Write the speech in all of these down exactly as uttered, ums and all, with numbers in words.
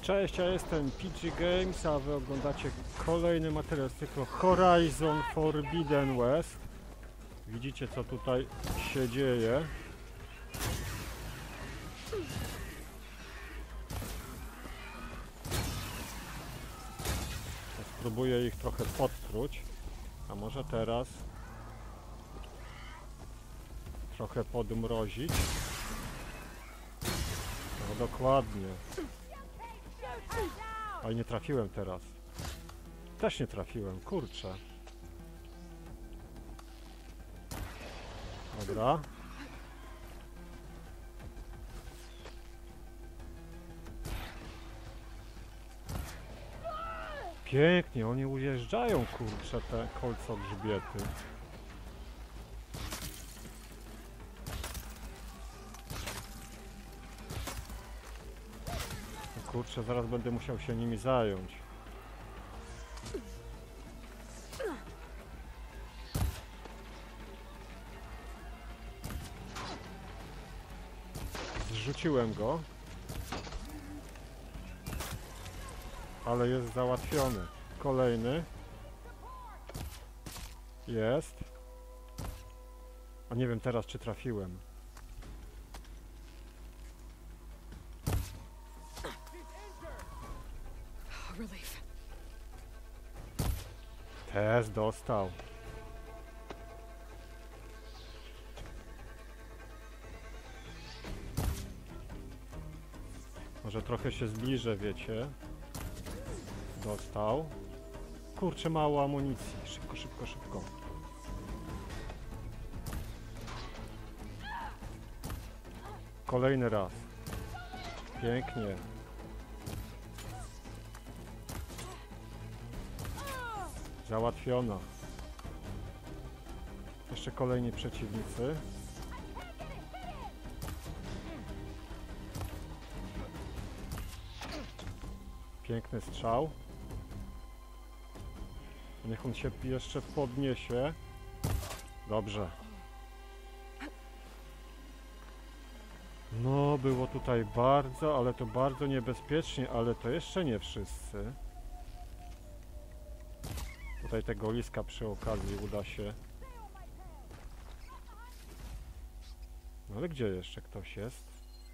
Cześć, ja jestem P G Games, a wy oglądacie kolejny materiał z cyklu Horizon Forbidden West. Widzicie, co tutaj się dzieje. Spróbuję ich trochę podtruć, a może teraz trochę podmrozić. No dokładnie. Ale nie trafiłem teraz. Też nie trafiłem, kurczę. Dobra. Pięknie, oni ujeżdżają, kurczę, te kolcogrzbiety. Kurczę, zaraz będę musiał się nimi zająć. Zrzuciłem go. Ale jest załatwiony. Kolejny. Jest. A nie wiem teraz, czy trafiłem. Też dostał. Może trochę się zbliżę, wiecie. Dostał. Kurczę, mało amunicji. Szybko, szybko, szybko. Kolejny raz. Pięknie. Załatwiona. Jeszcze kolejni przeciwnicy. Piękny strzał. Niech on się jeszcze podniesie. Dobrze. No, było tutaj bardzo, ale to bardzo niebezpiecznie, ale to jeszcze nie wszyscy. Tutaj tego liska przy okazji uda się. No ale gdzie jeszcze ktoś jest?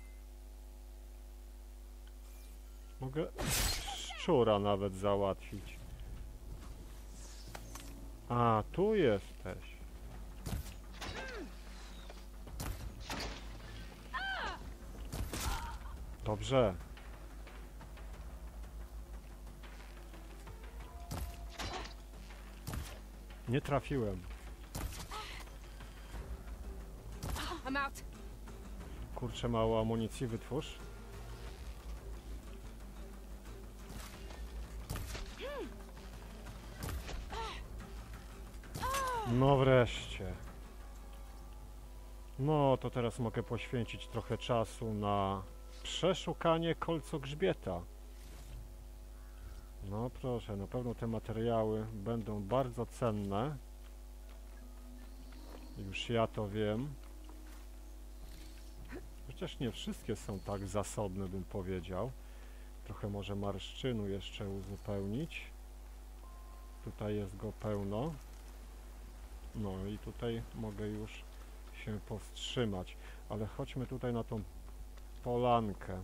Mogę szczura nawet załatwić. A, tu jesteś. Dobrze. Nie trafiłem. Kurczę, mało amunicji, wytwórz. No wreszcie. No to teraz mogę poświęcić trochę czasu na przeszukanie kolcogrzbieta. No proszę, na pewno te materiały będą bardzo cenne. Już ja to wiem. Chociaż nie wszystkie są tak zasobne, bym powiedział. Trochę może marszczynu jeszcze uzupełnić. Tutaj jest go pełno. No i tutaj mogę już się powstrzymać. Ale chodźmy tutaj na tą polankę.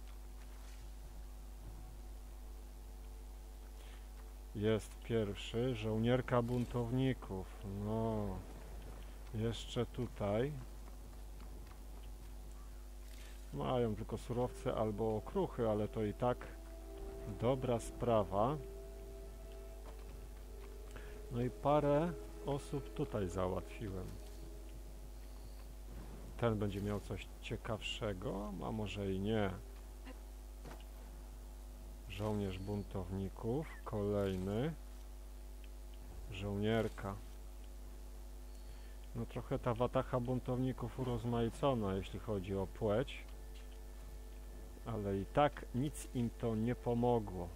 Jest pierwszy, żołnierka buntowników. No, jeszcze tutaj. Mają tylko surowce albo okruchy, ale to i tak dobra sprawa. No i parę osób tutaj załatwiłem. Ten będzie miał coś ciekawszego, a może i nie. Żołnierz buntowników, kolejny. Żołnierka. No trochę ta watacha buntowników urozmaicona, jeśli chodzi o płeć. Ale i tak nic im to nie pomogło.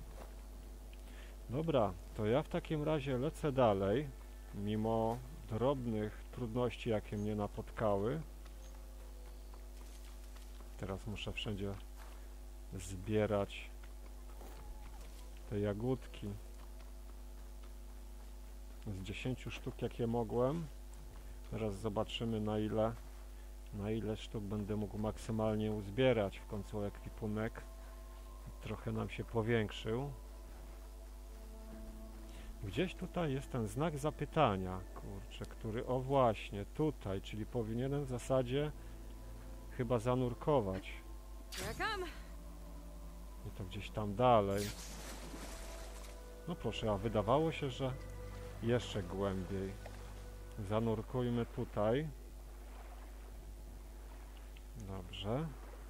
Dobra, to ja w takim razie lecę dalej, mimo drobnych trudności, jakie mnie napotkały. Teraz muszę wszędzie zbierać te jagódki. Z dziesięciu sztuk jakie mogłem. Teraz zobaczymy na ile na ile sztuk będę mógł maksymalnie uzbierać. W końcu ekwipunek trochę nam się powiększył. Gdzieś tutaj jest ten znak zapytania, kurczę, który, o właśnie, tutaj, czyli powinienem w zasadzie chyba zanurkować. I to gdzieś tam dalej. No proszę, a wydawało się, że jeszcze głębiej. Zanurkujmy tutaj. Dobrze.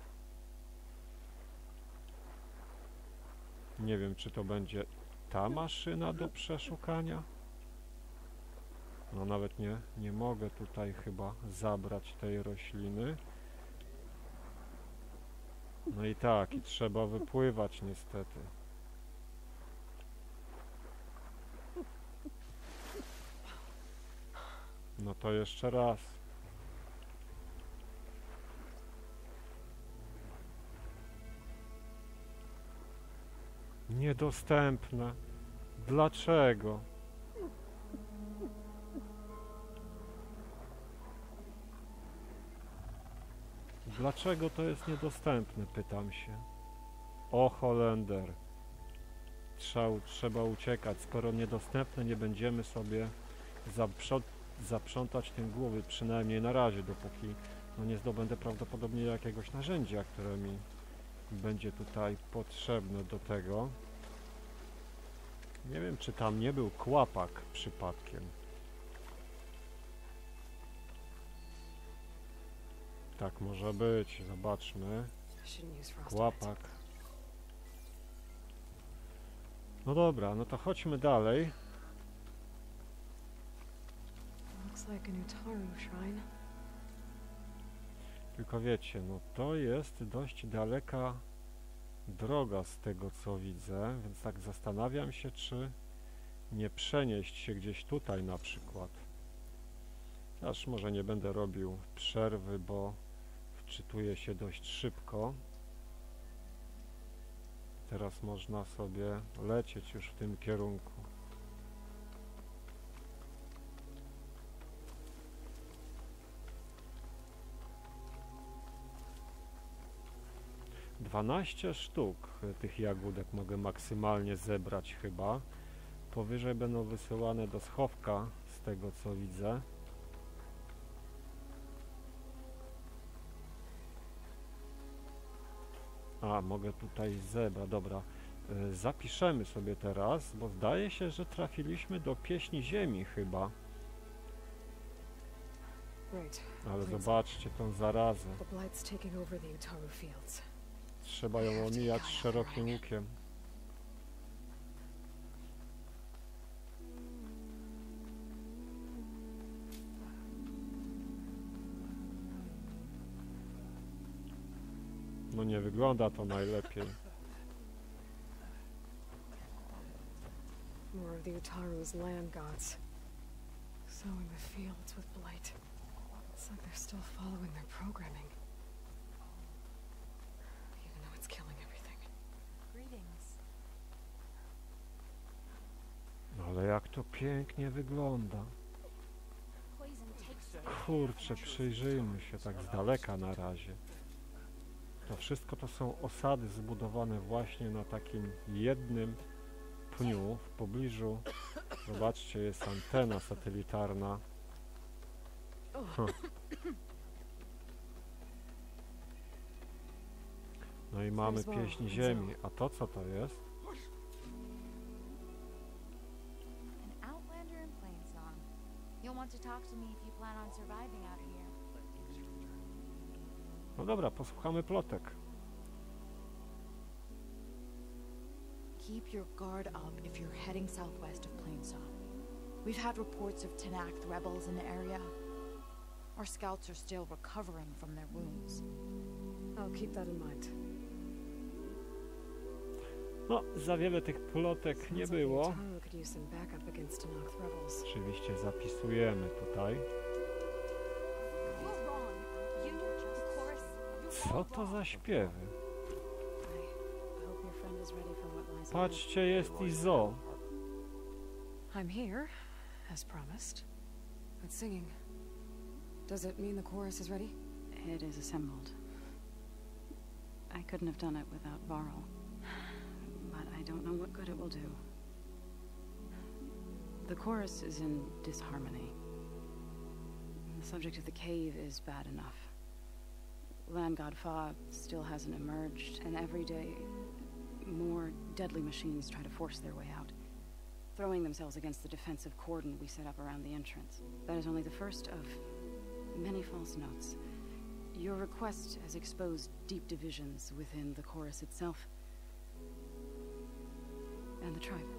Nie wiem, czy to będzie ta maszyna do przeszukania. No nawet nie, nie mogę tutaj chyba zabrać tej rośliny. No i tak, i trzeba wypływać niestety. No to jeszcze raz. Niedostępne. Dlaczego? Dlaczego to jest niedostępne, pytam się. O Holender. Trzeba, trzeba uciekać. Skoro niedostępne, nie będziemy sobie zaprząt, zaprzątać tym głowy, przynajmniej na razie, dopóki no nie zdobędę prawdopodobnie jakiegoś narzędzia, które mi będzie tutaj potrzebne do tego. Nie wiem, czy tam nie był kłapak przypadkiem. Tak może być, zobaczmy. Kłapak. No dobra, no to chodźmy dalej. Tylko wiecie, no to jest dość daleka droga z tego co widzę, więc tak zastanawiam się, czy nie przenieść się gdzieś tutaj na przykład. Aż może nie będę robił przerwy, bo wczytuję się dość szybko. Teraz można sobie lecieć już w tym kierunku. dwanaście sztuk tych jagódek mogę maksymalnie zebrać chyba. Powyżej będą wysyłane do schowka, z tego co widzę. A, mogę tutaj zebrać, dobra. Yy, zapiszemy sobie teraz, bo zdaje się, że trafiliśmy do Pieśni Ziemi chyba. Ale zobaczcie tą zarazę. Trzeba ją omijać szerokim łukiem. No nie wygląda to najlepiej. More of the Utaru's land gods. Sowing the fields with blight. It's like they're still following their programming. Even though it's killing everything. Greetings. Ale jak to pięknie wygląda. Kurczę, przyjrzyjmy się tak z daleka na razie. To wszystko to są osady zbudowane właśnie na takim jednym pniu. W pobliżu, zobaczcie, jest antena satelitarna. Huh. No i mamy Pieśń Ziemi. A to co to jest? An outlander in Plainsong. You'll want to talk to me if you plan on surviving out here. No dobra, posłuchamy plotek. Keep your guard up if you're heading southwest of Plainsong. We've had reports of Tenakth rebels in the area. Our scouts are still recovering from their wounds. I'll keep that in mind. No, za wiele tych plotek nie było. Oczywiście zapisujemy tutaj. Co to za śpiewy? patrzcie, jest i Zo. I'm here, as promised. But singing. Does it mean the chorus is ready? It is assembled. I couldn't have done it without Varl. But I don't know what good it will do. The chorus is in disharmony. The subject of the cave is bad enough. Land God Fa still hasn't emerged, and every day more deadly machines try to force their way out, throwing themselves against the defensive cordon we set up around the entrance. That is only the first of many false notes. Your request has exposed deep divisions within the chorus itself and the tribe.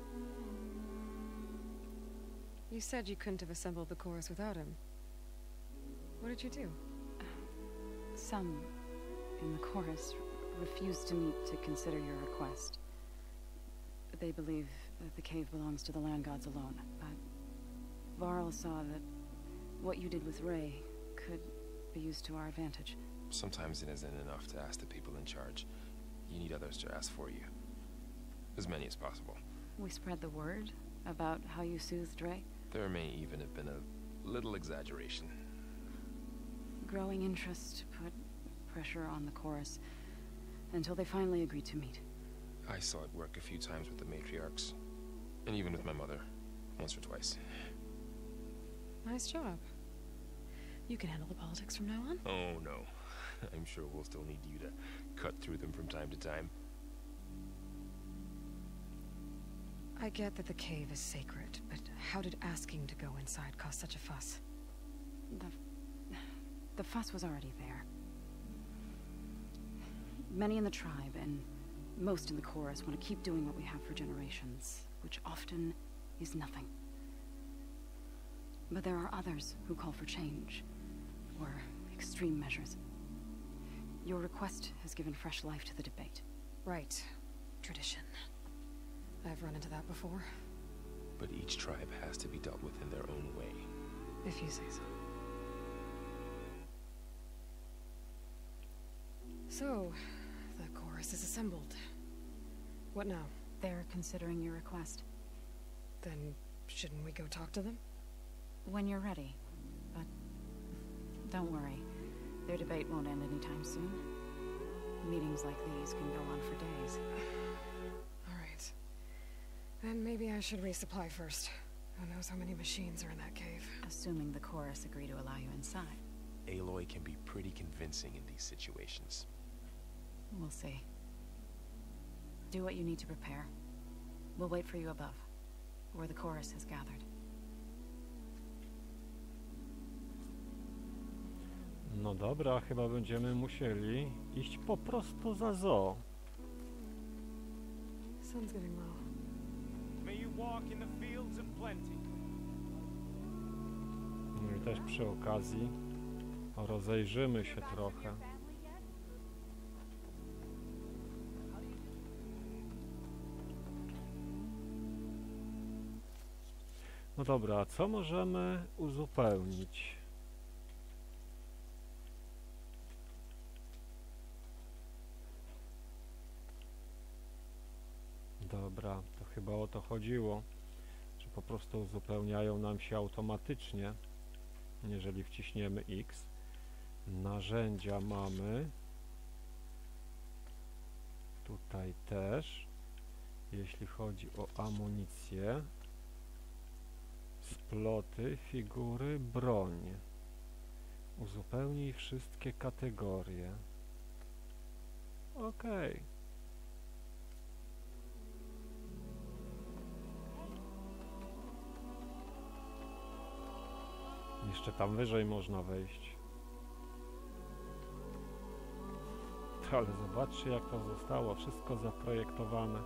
You said you couldn't have assembled the chorus without him. What did you do? Some in the chorus refused to meet to consider your request. They believe that the cave belongs to the land gods alone, but Varl saw that what you did with Ray could be used to our advantage. Sometimes it isn't enough to ask the people in charge. You need others to ask for you. As many as possible. We spread the word about how you soothed Ray. There may even have been a little exaggeration. Growing interest put pressure on the chorus until they finally agreed to meet. I saw it work a few times with the matriarchs. And even with my mother. Once or twice. Nice job. You can handle the politics from now on? Oh no. I'm sure we'll still need you to cut through them from time to time. I get that the cave is sacred, but how did asking to go inside cause such a fuss? The, the fuss was already there. Many in the tribe, and most in the chorus, want to keep doing what we have for generations, which often is nothing. But there are others who call for change, or extreme measures. Your request has given fresh life to the debate. Right. Tradition. I've run into that before. But each tribe has to be dealt with in their own way. If you say so. So, the chorus is assembled. What now? They're considering your request. Then, shouldn't we go talk to them? When you're ready. But don't worry. Their debate won't end anytime soon. Meetings like these can go on for days. Alright. Then maybe I should resupply first. Who knows how many machines are in that cave. Assuming the chorus agree to allow you inside. Aloy can be pretty convincing in these situations. We'll see. Do what you need to prepare. We'll wait for you above, where the chorus has gathered. No dobra, chyba będziemy musieli iść po prostu za Zo. Sun's getting low. May you walk in the fields of plenty. No i też przy okazji rozejrzymy się trochę. No dobra, co możemy uzupełnić? Dobra, to chyba o to chodziło, że po prostu uzupełniają nam się automatycznie, jeżeli wciśniemy X. Narzędzia mamy. Tutaj też. Jeśli chodzi o amunicję, sploty, figury, broń. Uzupełnij wszystkie kategorie. Okej. Okay. Jeszcze tam wyżej można wejść. Ale zobaczcie, jak to zostało wszystko zaprojektowane.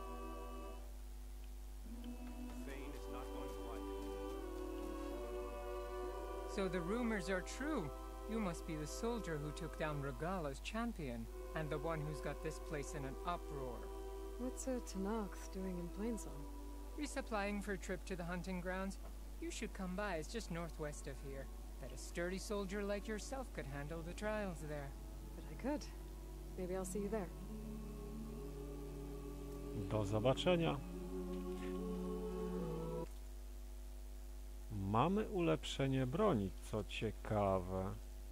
So the rumors are true. You must be the soldier who took down Regala's champion, and the one who's got this place in an uproar. What's a Tanakh doing in Plainsong? Resupplying for a trip to the hunting grounds? You should come by, it's just northwest of here. Bet a sturdy soldier like yourself could handle the trials there. But I could. Maybe I'll see you there. Do zobaczenia. Mamy ulepszenie broni, co ciekawe.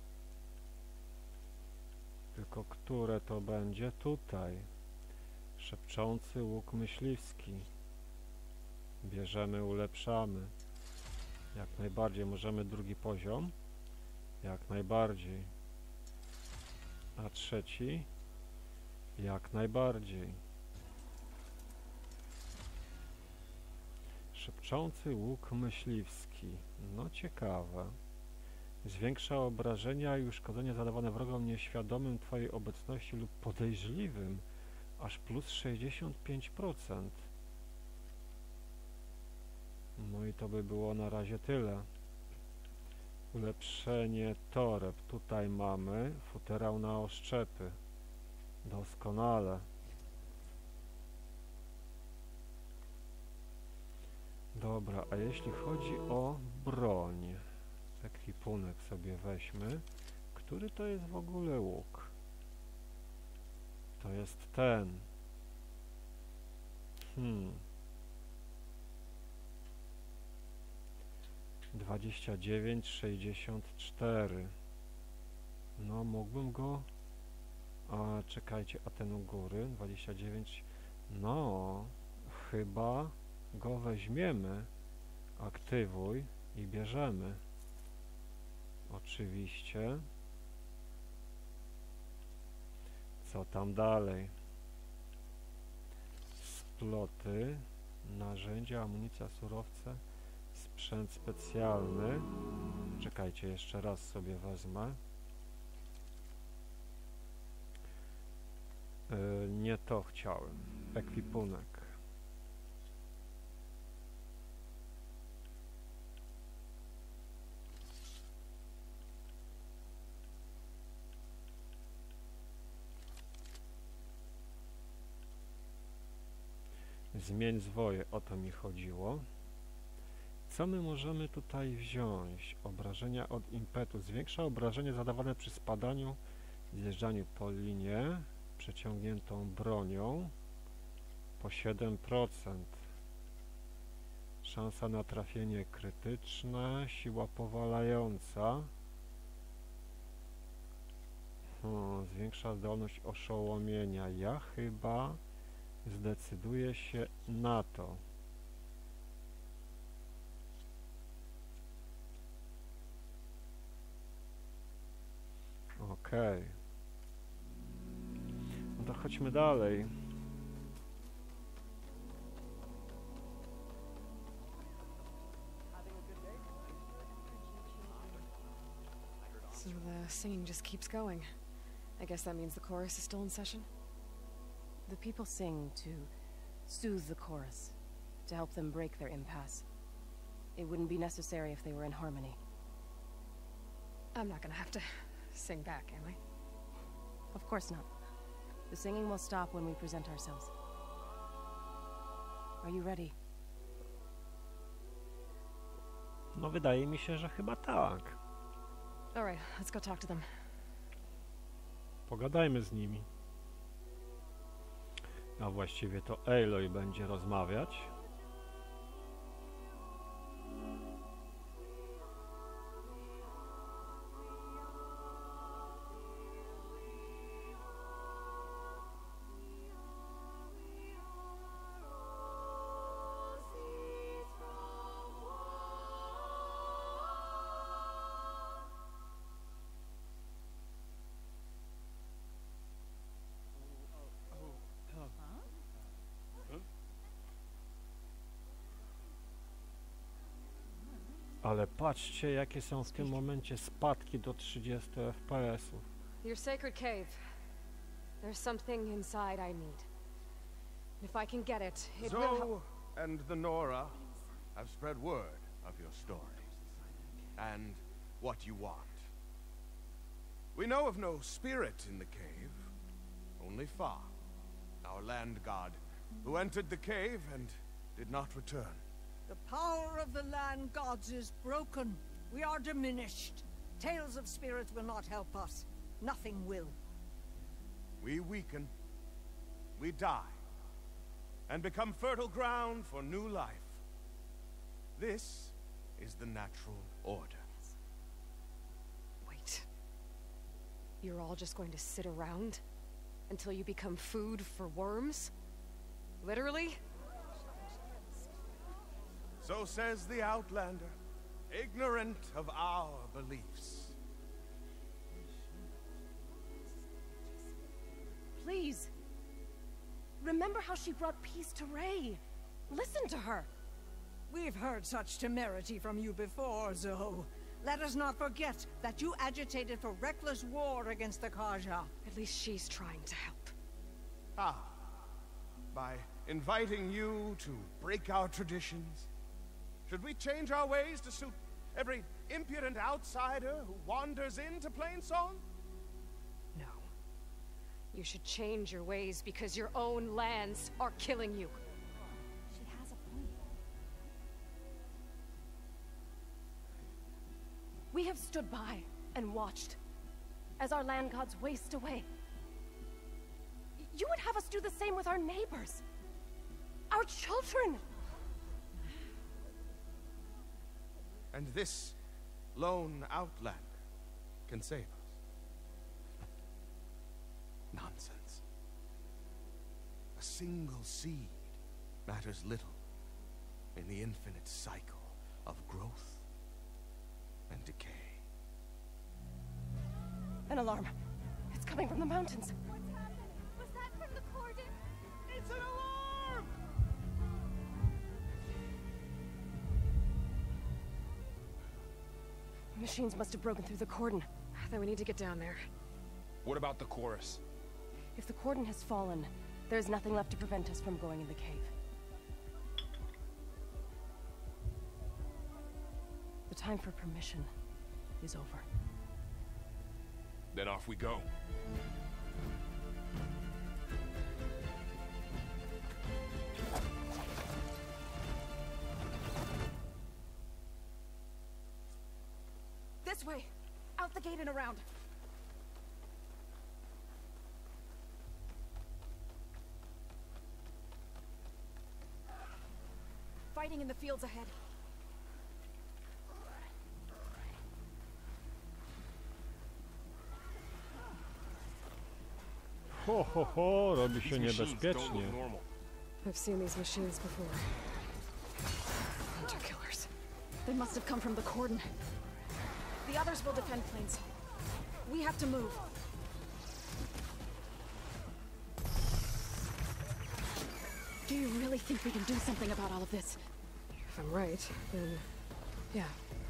Tylko które to będzie? Tutaj. Szepczący łuk myśliwski. Bierzemy, ulepszamy. Jak najbardziej. Możemy drugi poziom? Jak najbardziej. A trzeci? Jak najbardziej. Szepczący łuk myśliwski. No ciekawe. Zwiększa obrażenia i uszkodzenia zadawane wrogom nieświadomym twojej obecności lub podejrzliwym. Aż plus sześćdziesiąt pięć procent. No i to by było na razie tyle. Ulepszenie toreb. Tutaj mamy futerał na oszczepy. Doskonale. Dobra, a jeśli chodzi o broń, ekwipunek sobie weźmy. Który to jest w ogóle łuk? To jest ten. Hmm. dwadzieścia dziewięć sześćdziesiąt cztery. No, mógłbym go... A, czekajcie, a ten u góry? dwadzieścia dziewięć... No, chyba go weźmiemy. Aktywuj i bierzemy. Oczywiście. Co tam dalej? Sploty, narzędzia, amunicja, surowce, sprzęt specjalny. Czekajcie, jeszcze raz sobie wezmę. Yy, nie to chciałem. Ekwipunek. Zmień zwoje, o to mi chodziło. Co my możemy tutaj wziąć? Obrażenia od impetu. Zwiększa obrażenie zadawane przy spadaniu, zjeżdżaniu po linie, przeciągniętą bronią po siedem procent. Szansa na trafienie krytyczne, siła powalająca. Hmm, zwiększa zdolność oszołomienia. Ja chyba zdecyduję się na to. Okej. Okay. No to chodźmy dalej. So the singing just keeps going. I guess that means the chorus is still in session? The people sing to soothe the chorus, to help them break their impasse. It wouldn't be necessary if they were in harmony. I'm not gonna have to sing back, am I? Of course not. The singing will stop when we present ourselves. Are you ready? No wydaje mi się, że chyba tak. All right, let's go talk to them. Pogadajmy z nimi. A właściwie to Aloy będzie rozmawiać. Ale patrzcie, jakie są w tym momencie spadki do trzydziestu F P S-ów. Your sacred cave. There's something inside I need. If I can get it, it will help. Zoe and the Nora have spread word of your story and what you want. We know of no spirit in the cave, only Fa, our land god, who entered the cave and did not return. The power of the land gods is broken. We are diminished. Tales of spirits will not help us. Nothing will. We weaken. We die. and become fertile ground for new life. This is the natural order. Wait. You're all just going to sit around until you become food for worms? Literally? So says the Outlander, ignorant of our beliefs. Please. Remember how she brought peace to Ray. Listen to her. We've heard such temerity from you before, Zoe. Let us not forget that you agitated for reckless war against the Kaja. At least she's trying to help. Ah. By inviting you to break our traditions, should we change our ways to suit every impudent outsider who wanders into Plainsong? No. You should change your ways because your own lands are killing you. She has a point. We have stood by and watched as our land gods waste away. Y- You would have us do the same with our neighbors. Our children. And this lone outlander can save us. Nonsense. A single seed matters little in the infinite cycle of growth and decay. An alarm. It's coming from the mountains. What's happening? Was that from the cordon? It's an alarm! Machines must have broken through the cordon. Then we need to get down there. What about the chorus? If the cordon has fallen, there's nothing left to prevent us from going in the cave. The time for permission is over. Then off we go. This way! Out the gate and around! Fighting in the fields ahead. Ho, ho, ho, robi się These machines don't niebezpiecznie. look normal. I've seen these machines before. Hunter killers. They must have come from the cordon. The others will defend Plains. We have to move. Do you really think we can do something about all of this? If I'm right, then... yeah.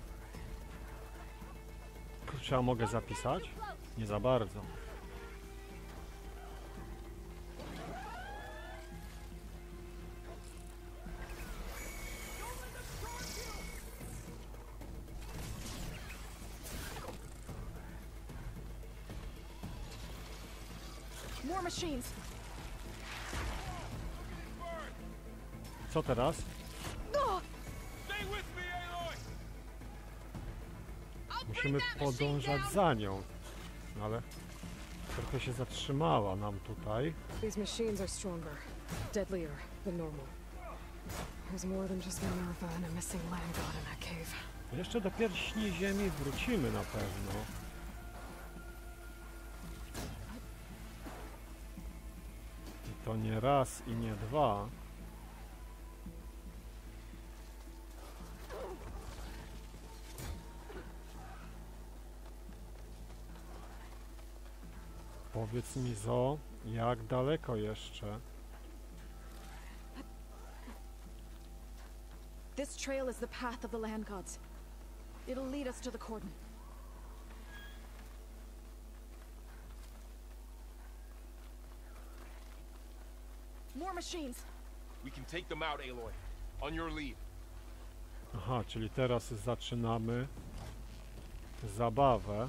Kurczę, a mogę zapisać? Nie za bardzo. More machines. Co teraz? Stay with me, Aloy! Musimy podążać za nią. Ale trochę się zatrzymała nam tutaj. These machines are stronger, deadlier than normal. There's more than just Minerva and a missing land god in that cave. Jeszcze do pierścieni ziemi wrócimy na pewno. I to nie raz i nie dwa. Powiedz mi, Zo, jak daleko jeszcze? This trail is the path of the land gods. It'll lead us to the cordon. More machines. We can take them out, Aloy. On your lead. Aha, czyli teraz zaczynamy zabawę.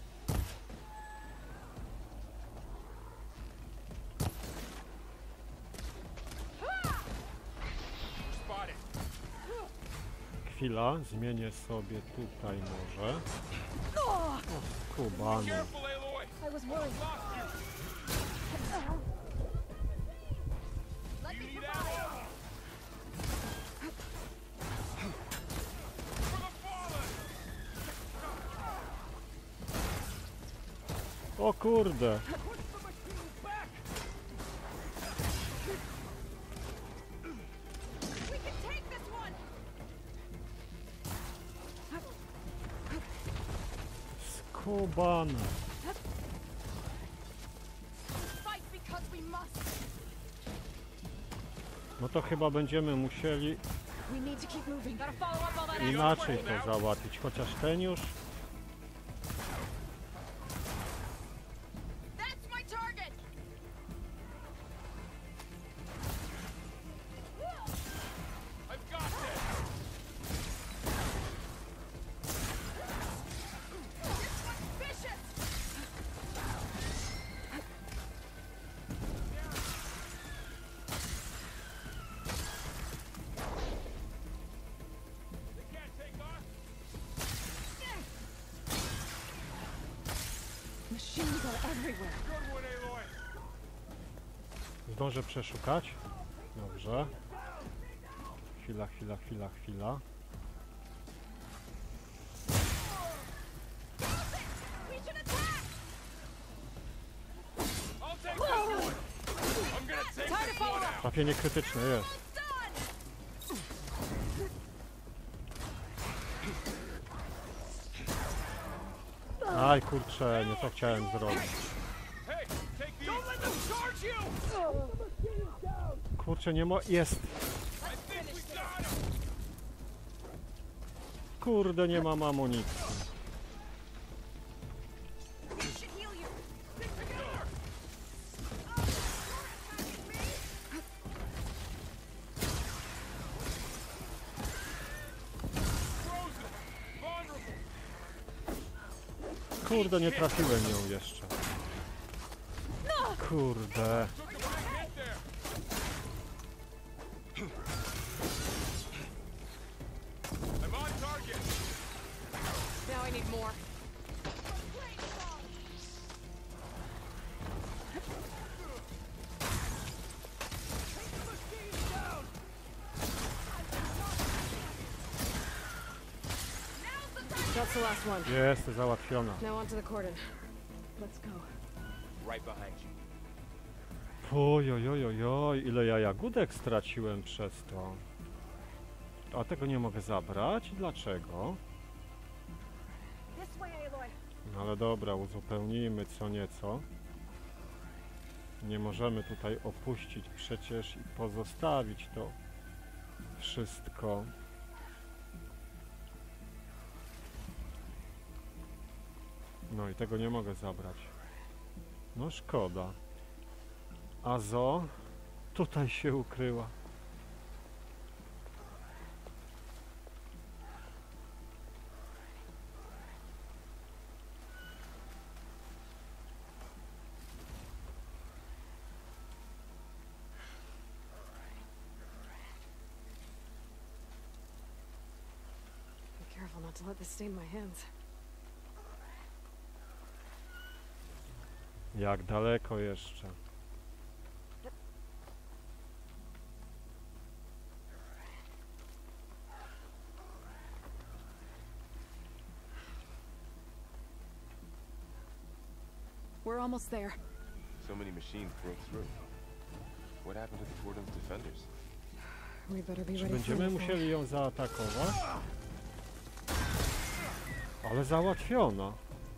Spotted. Chwila, zmienię sobie tutaj może. O, skubany. Careful, Aloy. I was worried. Lost you. You need ammo? O kurde! Skubane! No to chyba będziemy musieli inaczej to załatwić, chociaż ten już... Zdążę przeszukać. Dobrze. Chwila, chwila, chwila, chwila. Trafienie krytyczne jest. Aj kurczę, nie to chciałem zrobić. Kurczę, nie mo... Jest! Kurde, nie mam amunicji. Kurde, nie trafiłem ją jeszcze. Kurde. That's the last one. Jest załatwiona. Now onto the cordon. Let's go. Right behind you. Ojojojojoj, ile ja jagódek straciłem przez to. A tego nie mogę zabrać? Dlaczego? No ale dobra, uzupełnijmy co nieco. Nie możemy tutaj opuścić przecież i pozostawić to wszystko. No i tego nie mogę zabrać. No szkoda. A Zo tutaj się ukryła. Be careful not to let this stain my hands. Jak daleko jeszcze? We're almost there. So many machines broke through. What happened to the Fordham's defenders? We better be Czy ready for będziemy the fall. musieli ją zaatakować? Ale załatwiona.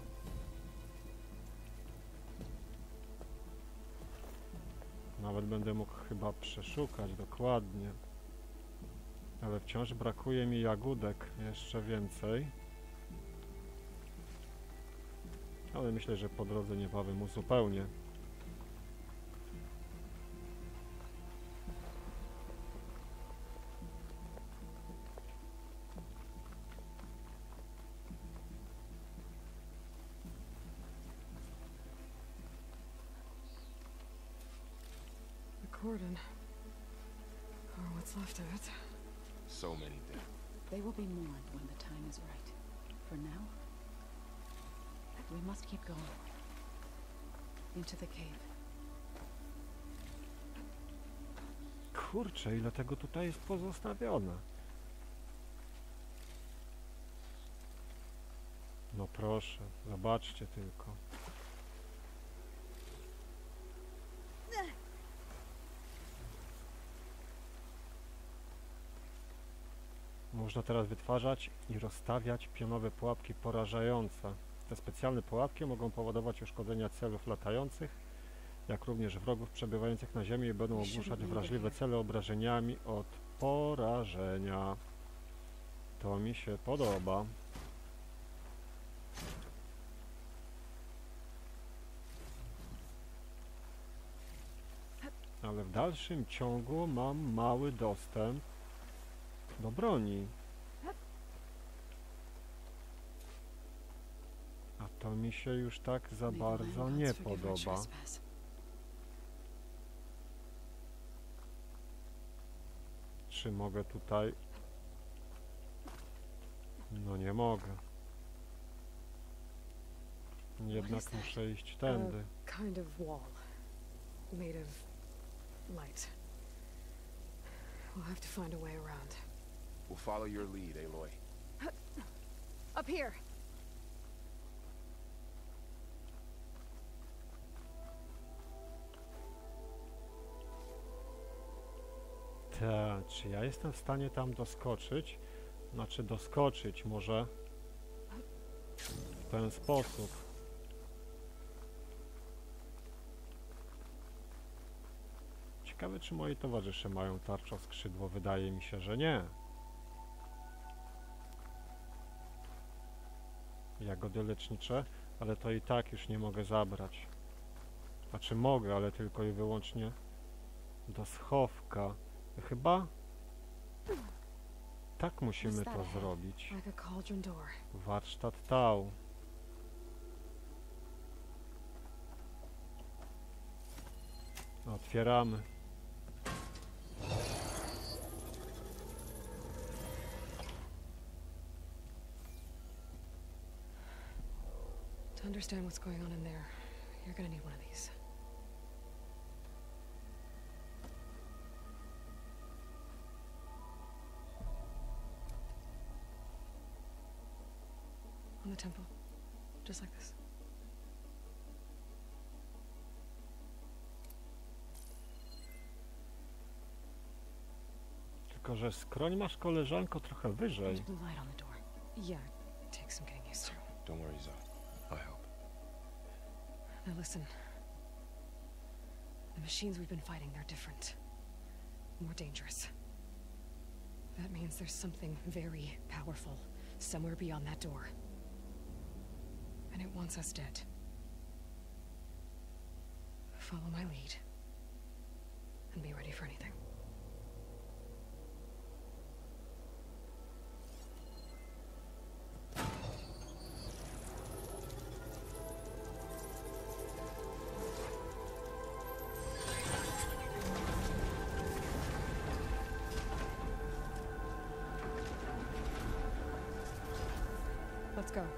Nawet będę mógł chyba przeszukać dokładnie. Ale wciąż brakuje mi jagódek jeszcze więcej. Ale myślę, że po drodze niebawem uzupełnię. Cordon. Or what's left of it. So many dead. They will be mourned when the time is right. For now, we must keep going. Into the cave. Kurczę, ile tego tutaj jest pozostawione. No proszę, zobaczcie tylko. Można teraz wytwarzać i rozstawiać pionowe pułapki porażające. Te specjalne pułapki mogą powodować uszkodzenia celów latających, jak również wrogów przebywających na ziemi i będą ogłuszać wrażliwe cele obrażeniami od porażenia. To mi się podoba. Ale w dalszym ciągu mam mały dostęp do broni. A to mi się już tak za bardzo nie podoba. Czy mogę tutaj? No nie mogę. Jednak muszę iść tędy. A kind of wall, made of light. We'll have to find a way around. We'll follow your lead, Aloy. Up here. Ta, czy ja jestem w stanie tam doskoczyć? Znaczy doskoczyć może w ten sposób. Ciekawe, czy moi towarzysze mają tarczę skrzydło. Wydaje mi się, że nie. Jagody lecznicze, ale to i tak już nie mogę zabrać. Znaczy mogę, ale tylko i wyłącznie do schowka. Chyba tak musimy to zrobić. Warsztat Tau. Otwieramy. To understand what's going on in there, you're gonna need one of these. On the temple, just like this. Tylko że skroń masz, koleżanko, trochę wyżej. There's blue light on the door. Yeah, it takes some getting used to. Don't worry, Zoe. I help. Now listen. The machines we've been fighting, they're different. More dangerous. That means there's something very powerful somewhere beyond that door. And it wants us dead. Follow my lead. And be ready for anything. Let's go.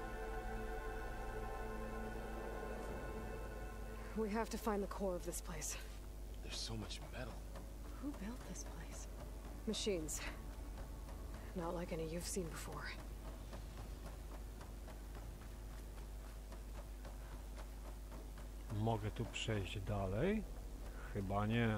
We have to find the core of this place. There's so much metal. Who built this place? Machines. Not like any you've seen before. Mogę tu przejść dalej? Chyba nie.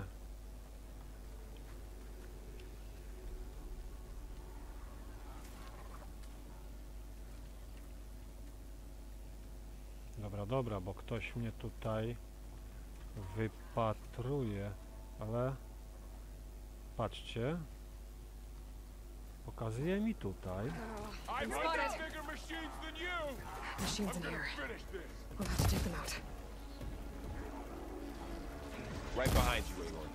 Dobra, dobra, bo ktoś mnie tutaj wypatruje, ale patrzcie, pokazuje mi tutaj. Machines in here. We'll have to take them out. Right behind you, Aloy.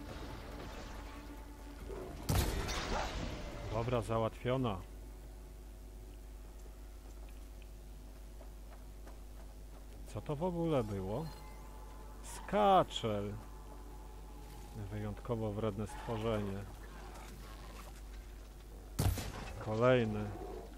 Dobra, załatwiona. Co to w ogóle było? Skaczel. Wyjątkowo wredne stworzenie. Kolejny.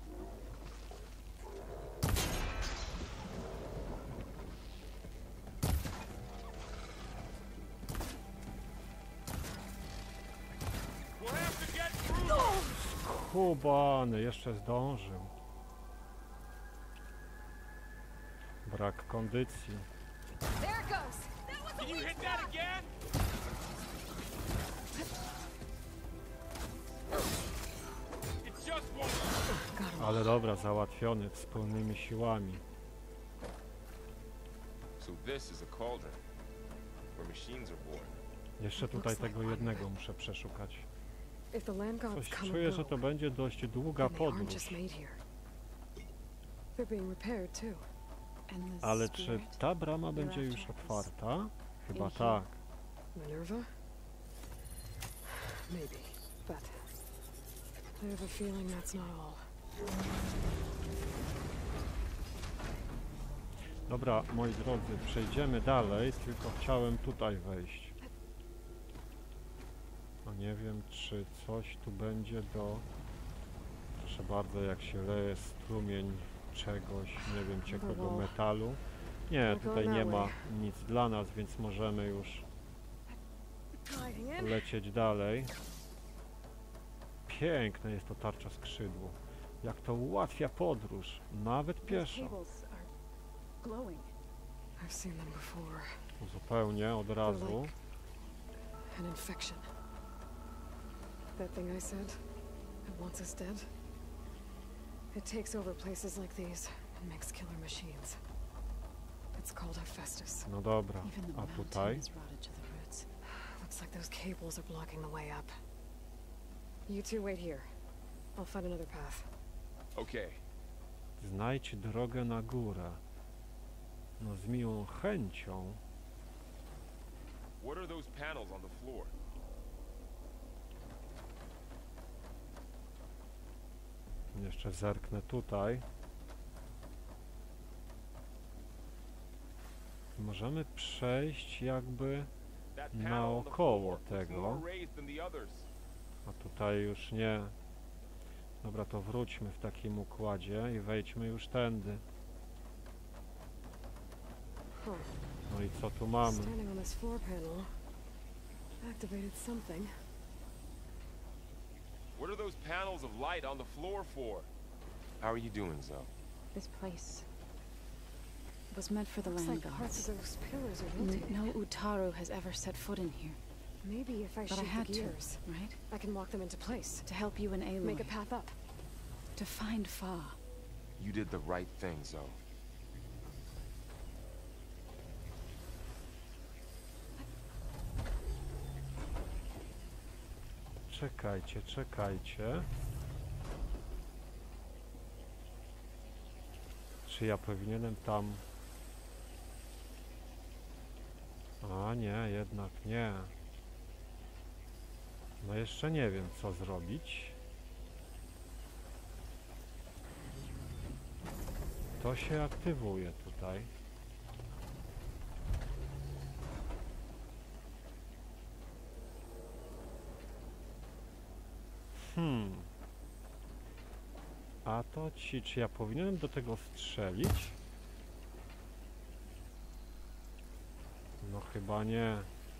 Skubany, jeszcze zdążył. Brak kondycji. There it goes. Can you hit that again? It's just one. Ale dobra, załatwiony wspólnymi siłami. So this is a cauldron where machines are born. Jeszcze tutaj tego jednego muszę przeszukać. If the land gods Coś come czuję, and że go, to będzie dość długa then they aren't podróż. just made here. They're being repaired too. And the Ale czy spirit? ta brama będzie już otwarta? Chyba tak. Minerva? Maybe, but I have a feeling that's not all. Dobra, moi drodzy, przejdziemy dalej, tylko chciałem tutaj wejść. No nie wiem, czy coś tu będzie do... Proszę bardzo, jak się leje strumień czegoś, nie wiem, ciekłego metalu. Nie, tutaj nie ma nic dla nas, więc możemy już lecieć dalej. Piękne jest to tarcza skrzydło. Jak to ułatwia podróż, nawet pieszo. I've seen them before. Zupełnie od razu. An infection. That thing I said, that wants us dead. It takes over places like these and makes killer machines. It's called Hephaestus. No dobra, Even the a mountain tutaj? is rotted to the roots. Looks like those cables are blocking the way up. You two wait here. I'll find another path. Okay. Znajdź drogę na górę. No z miłą chęcią. What are those panels on the floor? Jeszcze zerknę tutaj. Możemy przejść jakby That panel on the naokoło floor was tego. more raised than the others. A tutaj już nie. Dobra, to wróćmy w takim układzie i wejdźmy już tędy. Huh. No i co tu mamy? Standing on this floor panel activated something. What are those panels of light on the floor for? How are you doing, Zoe? This place was meant for the Looks land like parts of gods. those pillars are N- rotating. No Utaru has ever set foot in here. Maybe if I But I shoot had the to, gears, right? I can walk them into place. To help you and Aloy. Make a path up. To find Fa. You did the right thing, Zoe. Czekajcie, czekajcie. Czy ja powinienem tam... A nie, jednak nie. No jeszcze nie wiem, co zrobić. To się aktywuje tutaj. Hmm. A to ci, czy ja powinienem do tego strzelić? No chyba nie.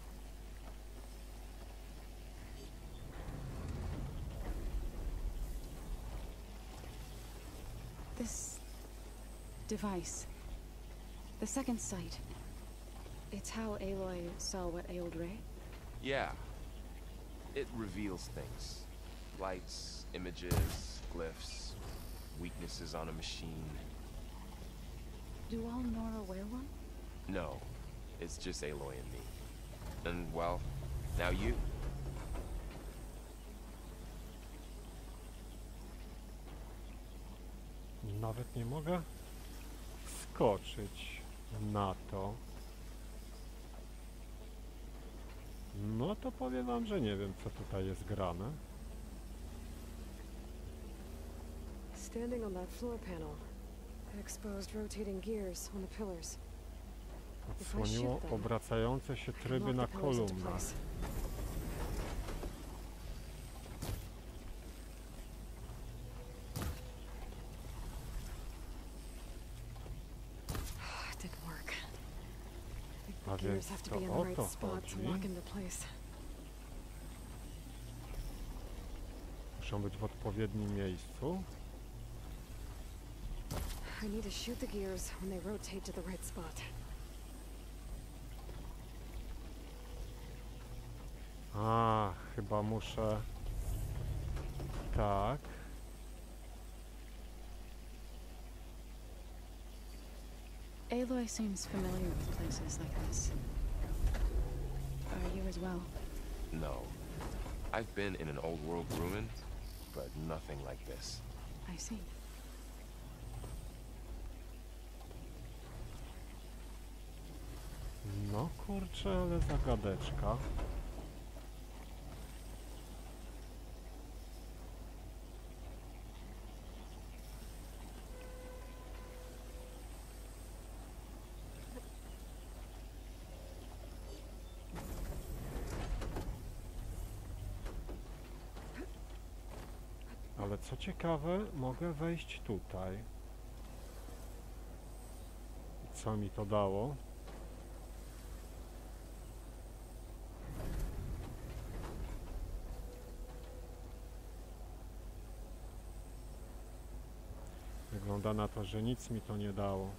This device. The second sight. It's how Aloy saw what ailed Ray? Yeah. It reveals things. Lights, images, glyphs, weaknesses on a machine. Do all Nora wear one? No. It's just Aloy and me. And, well, now you. Nawet nie mogę skoczyć na to. No to powiem wam, że nie wiem, co tutaj jest grane. Standing on that floor panel, it exposed rotating gears on the pillars. Odsłoniło obracające się tryby na kolumnach. A więc to o to chodzi. Muszą być w odpowiednim miejscu. I need to shoot the gears when they rotate to the right spot. A, chyba muszę... Tak. Aloy seems familiar with places like this. Are you as well? No. I've been in an old world ruin, but nothing like this. I see. No kurczę, ale zagadeczka. Ale co ciekawe, mogę wejść tutaj. Co mi to dało? Wygląda na to, że nic mi to nie dało.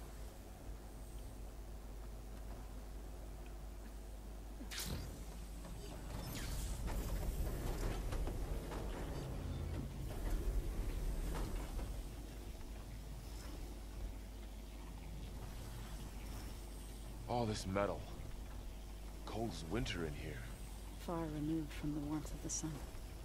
All this metal. Cold as winter in here. Far removed from the warmth of the sun.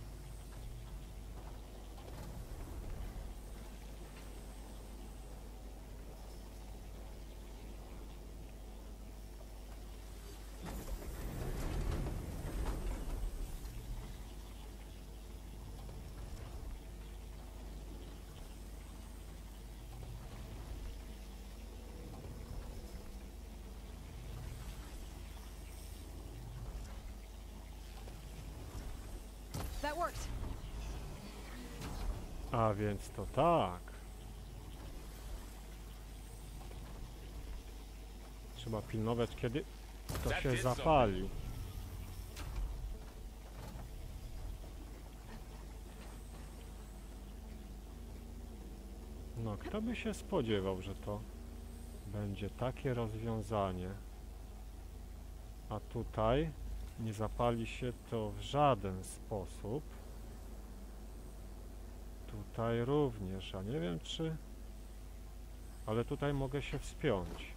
That worked. A więc to tak. Trzeba pilnować, kiedy to się zapali. No, kto by się spodziewał, że to będzie takie rozwiązanie. A tutaj nie zapali się to w żaden sposób. Tutaj również, a nie wiem czy... Ale tutaj mogę się wspiąć.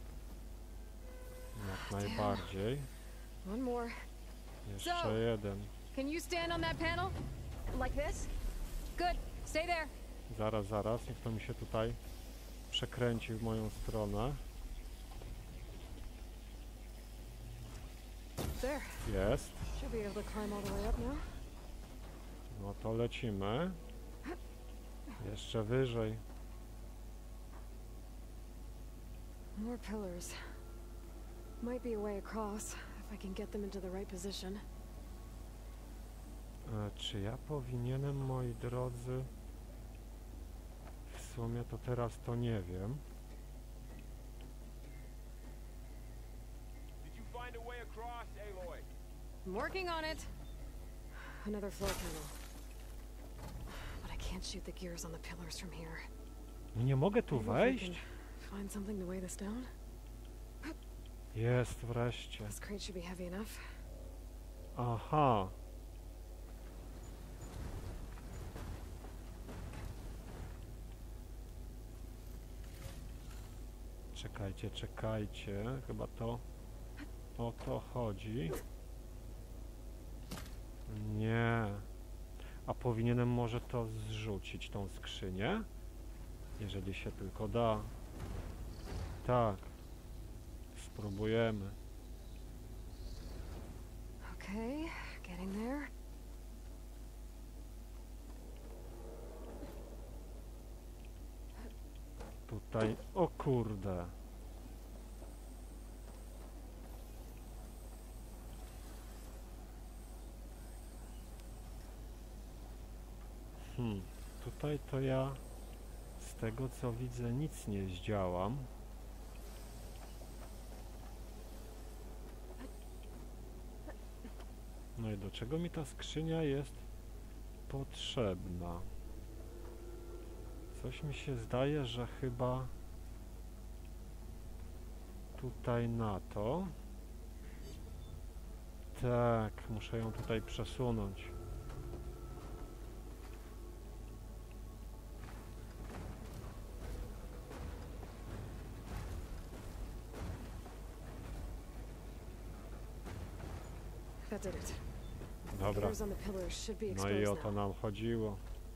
Jak najbardziej. One more. Jeszcze jeden. Can you stand on that panel? Like this? Good. Stay there. Zaraz, zaraz. Niech to mi się tutaj przekręci w moją stronę. There. Jest. Should be able to climb all the way up now. No to lecimy. Jeszcze wyżej. More pillars. Might be a way across, if I can get them into the right position. E, czy ja powinienem, moi drodzy... W sumie to teraz to nie wiem. Did you find a way across, Aloy? I'm working on it. Another floor panel. But I can't shoot the gears on the pillars from here. Nie mogę tu Maybe if I wejść? can find something to weigh this down. Jest wreszcie. This crate should be heavy enough. Aha. Czekajcie, czekajcie. Chyba to o to chodzi. Nie. A powinienem może to zrzucić, tą skrzynię? Jeżeli się tylko da. Tak. Spróbujemy. Okay, getting there. Tutaj, o kurde. Hmm, tutaj to ja z tego co widzę nic nie zdziałam. No i do czego mi ta skrzynia jest potrzebna? Coś mi się zdaje, że chyba tutaj na to. Tak, muszę ją tutaj przesunąć. That did it. Dobra. Doors on the pillars should be No i o exposed to now. nam chodziło.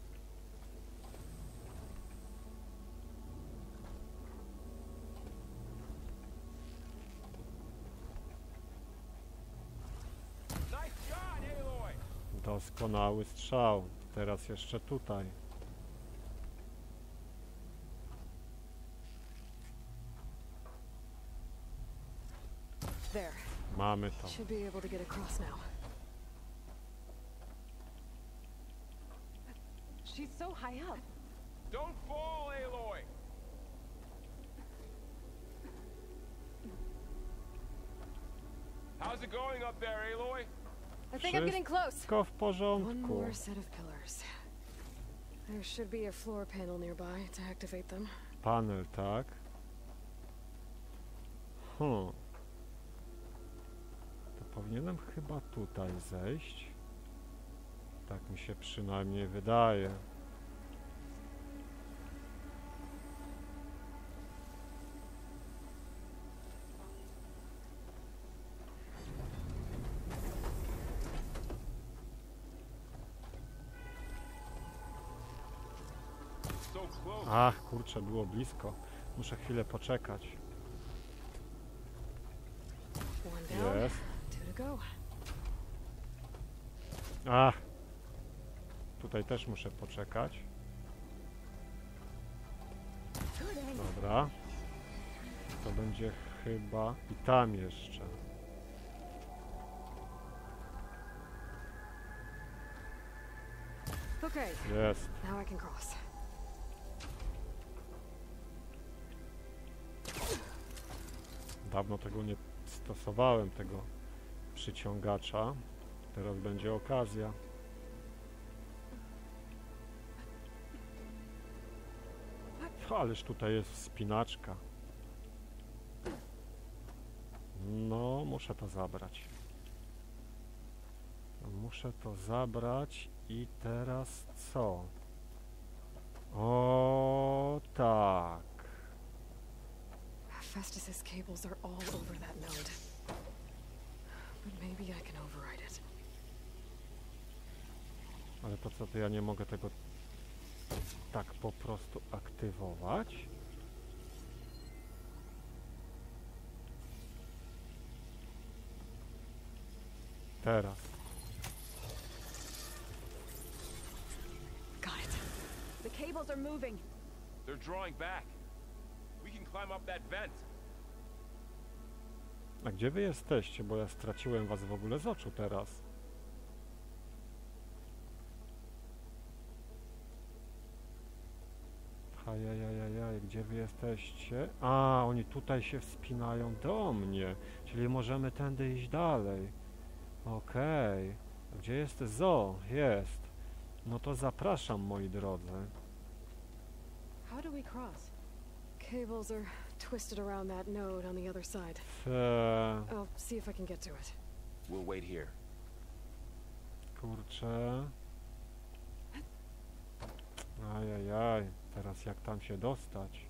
Nice shot, Aloy! Doskonały strzał. Teraz jeszcze tutaj. There. Mamy to. Should be able to get across now. She's so high up. Don't fall, Aloy! How's it going up there, Aloy? I think I'm getting close. Wszystko w One porządku. more set of pillars. There should be a floor panel nearby to activate them. Panel, tak? Hmm. To powinienem chyba tutaj zejść. Tak mi się przynajmniej wydaje. So close. Ach, kurczę, było blisko. Muszę chwilę poczekać. One down, Jest. two to go. Ach. Tutaj też muszę poczekać. Dobra. To będzie chyba i tam jeszcze. Okay, Jest. now I can cross. Dawno tego nie stosowałem, tego przyciągacza. Teraz będzie okazja. Ależ tutaj jest wspinaczka. No, muszę to zabrać. Muszę to zabrać i teraz co? O, tak. Festus's cables are all over that node. But maybe I can override it. Ale to co, to ja nie mogę tego tak po prostu aktywować? Teraz. Got it. The cables are moving. They're drawing back. We can climb up that vent. A gdzie wy jesteście? Bo ja straciłem was w ogóle z oczu teraz. Ajajajajaj, gdzie wy jesteście? A, oni tutaj się wspinają do mnie. Czyli możemy tędy iść dalej. Okej. Okay. Gdzie jest Zo? Jest. No to zapraszam, moi drodzy. How do we cross? Cables are twisted around that node on the other side. Eee, I'll see if I can get to it. We'll wait here. kurczę. Ajajaj. Teraz jak tam się dostać?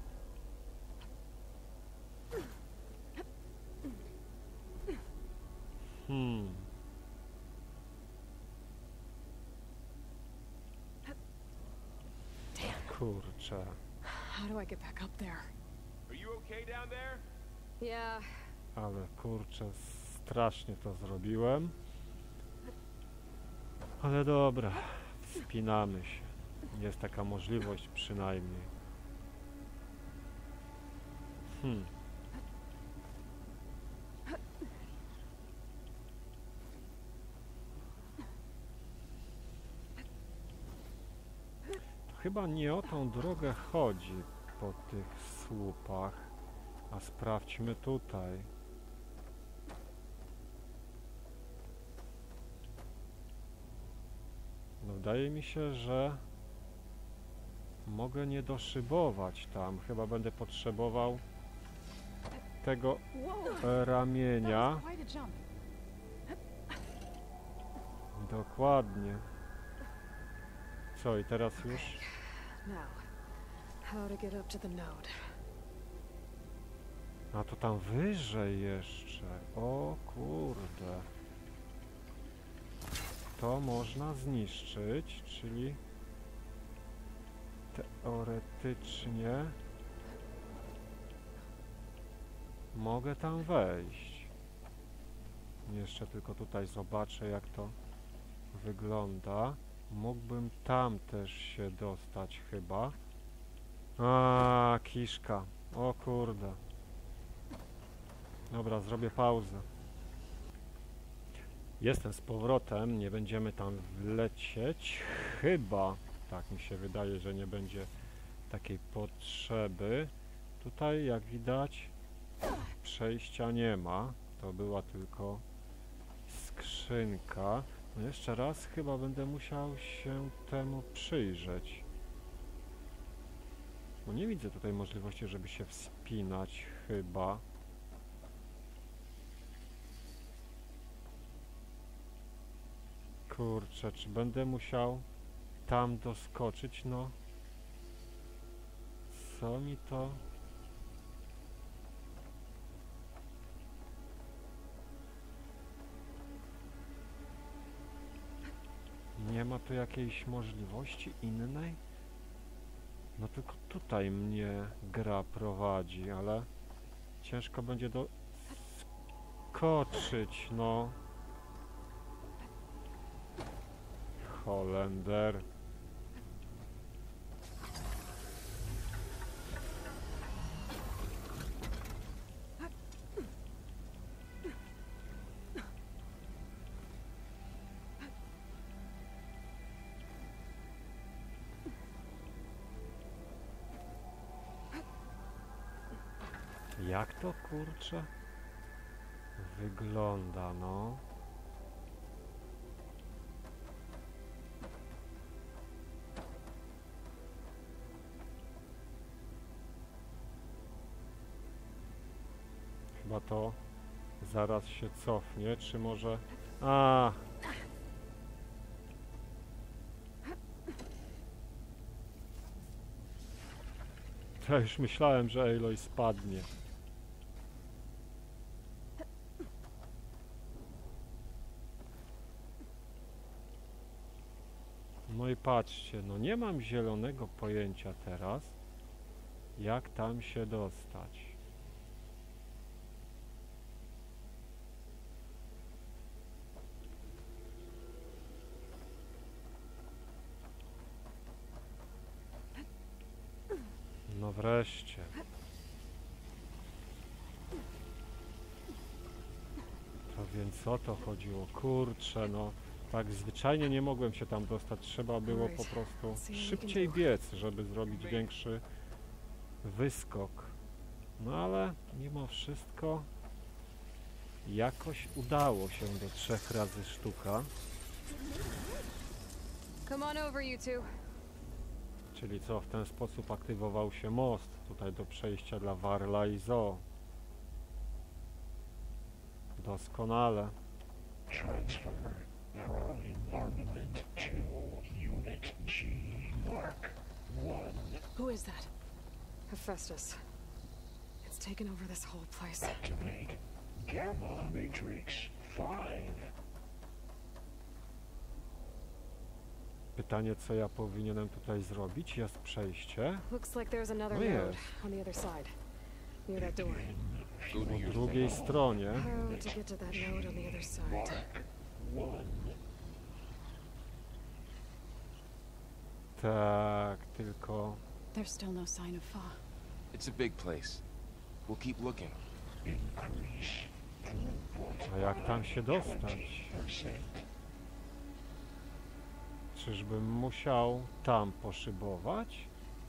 Hmm. Kurczę. How do I get back up there? Are you okay down there? Yeah, Ale kurczę, strasznie to zrobiłem. Ale dobra, wspinamy się. Jest taka możliwość przynajmniej. Hmm. Chyba nie o tą drogę chodzi po tych słupach, a sprawdźmy tutaj. No, wydaje mi się, że mogę nie doszybować tam. Chyba będę potrzebował tego e, ramienia. Dokładnie. Co, i teraz już? now, how to get up to the node? A to tam wyżej jeszcze. O kurde. to można zniszczyć, czyli teoretycznie mogę tam wejść. Jeszcze tylko tutaj zobaczę, jak to wygląda. Mógłbym tam też się dostać chyba. A, kiszka. O kurde. Dobra, zrobię pauzę. Jestem z powrotem, nie będziemy tam wlecieć. Chyba, tak mi się wydaje, że nie będzie takiej potrzeby. Tutaj, jak widać, przejścia nie ma. To była tylko skrzynka. No jeszcze raz chyba będę musiał się temu przyjrzeć. Bo nie widzę tutaj możliwości, żeby się wspinać chyba. Kurczę, czy będę musiał tam doskoczyć? No. Co mi to... Nie ma tu jakiejś możliwości innej? No tylko tutaj mnie gra prowadzi, ale ciężko będzie doskoczyć, no. Holender. Jak to, kurczę, wygląda, no? Chyba to zaraz się cofnie, czy może... A! To już myślałem, że Aloy spadnie. No i patrzcie, no nie mam zielonego pojęcia teraz, jak tam się dostać. No wreszcie. To więc o to chodziło, kurczę, no. Tak zwyczajnie nie mogłem się tam dostać, trzeba było po prostu szybciej biec, żeby zrobić większy wyskok. No ale mimo wszystko jakoś udało się do trzech razy sztuka. Come on over, you two. Czyli co, w ten sposób aktywował się most tutaj do przejścia dla Varla i Zo. Doskonale. Transfer prime armament to Unit G, Mark one. Who is that? Hephaestus. It's taken over this whole place. Activate Gamma Matrix five. Pytanie, co ja powinienem tutaj zrobić? Jest przejście. Looks like there's another No node jest. on the other side, near that door. Po drugiej stronie. How to get to that node on the other side? Mark one. Tak, tylko... There's still no sign of Fa. It's a big place. We'll keep looking. Increase throughput A jak tam się dostać? percent. Czyżbym musiał tam poszybować?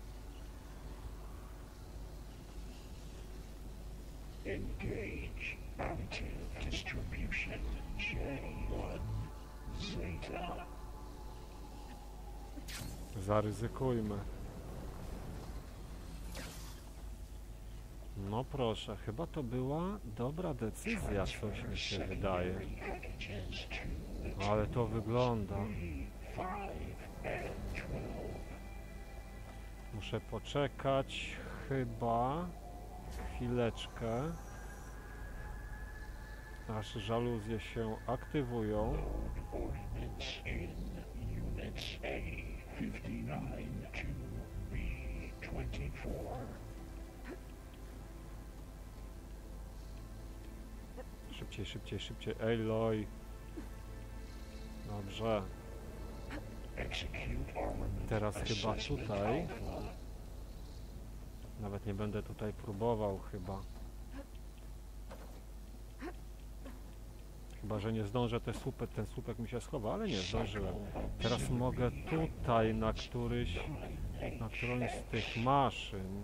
Engage additive distribution J one Zeta. Zaryzykujmy. No proszę, chyba to była dobra decyzja, coś mi się wydaje. Packages to Ale to wygląda. five and twelve. Muszę poczekać chyba chwileczkę. Aż żaluzje się aktywują. Ordnance in Units A fifty-nine to B twenty-four. Szybciej, szybciej, szybciej. Aloy. Dobrze. Teraz chyba tutaj. Nawet nie będę tutaj próbował chyba. Chyba, że nie zdążę te słupek, ten słupek mi się schowa, ale nie zdążyłem. Teraz mogę tutaj na któryś, na którąś z tych maszyn.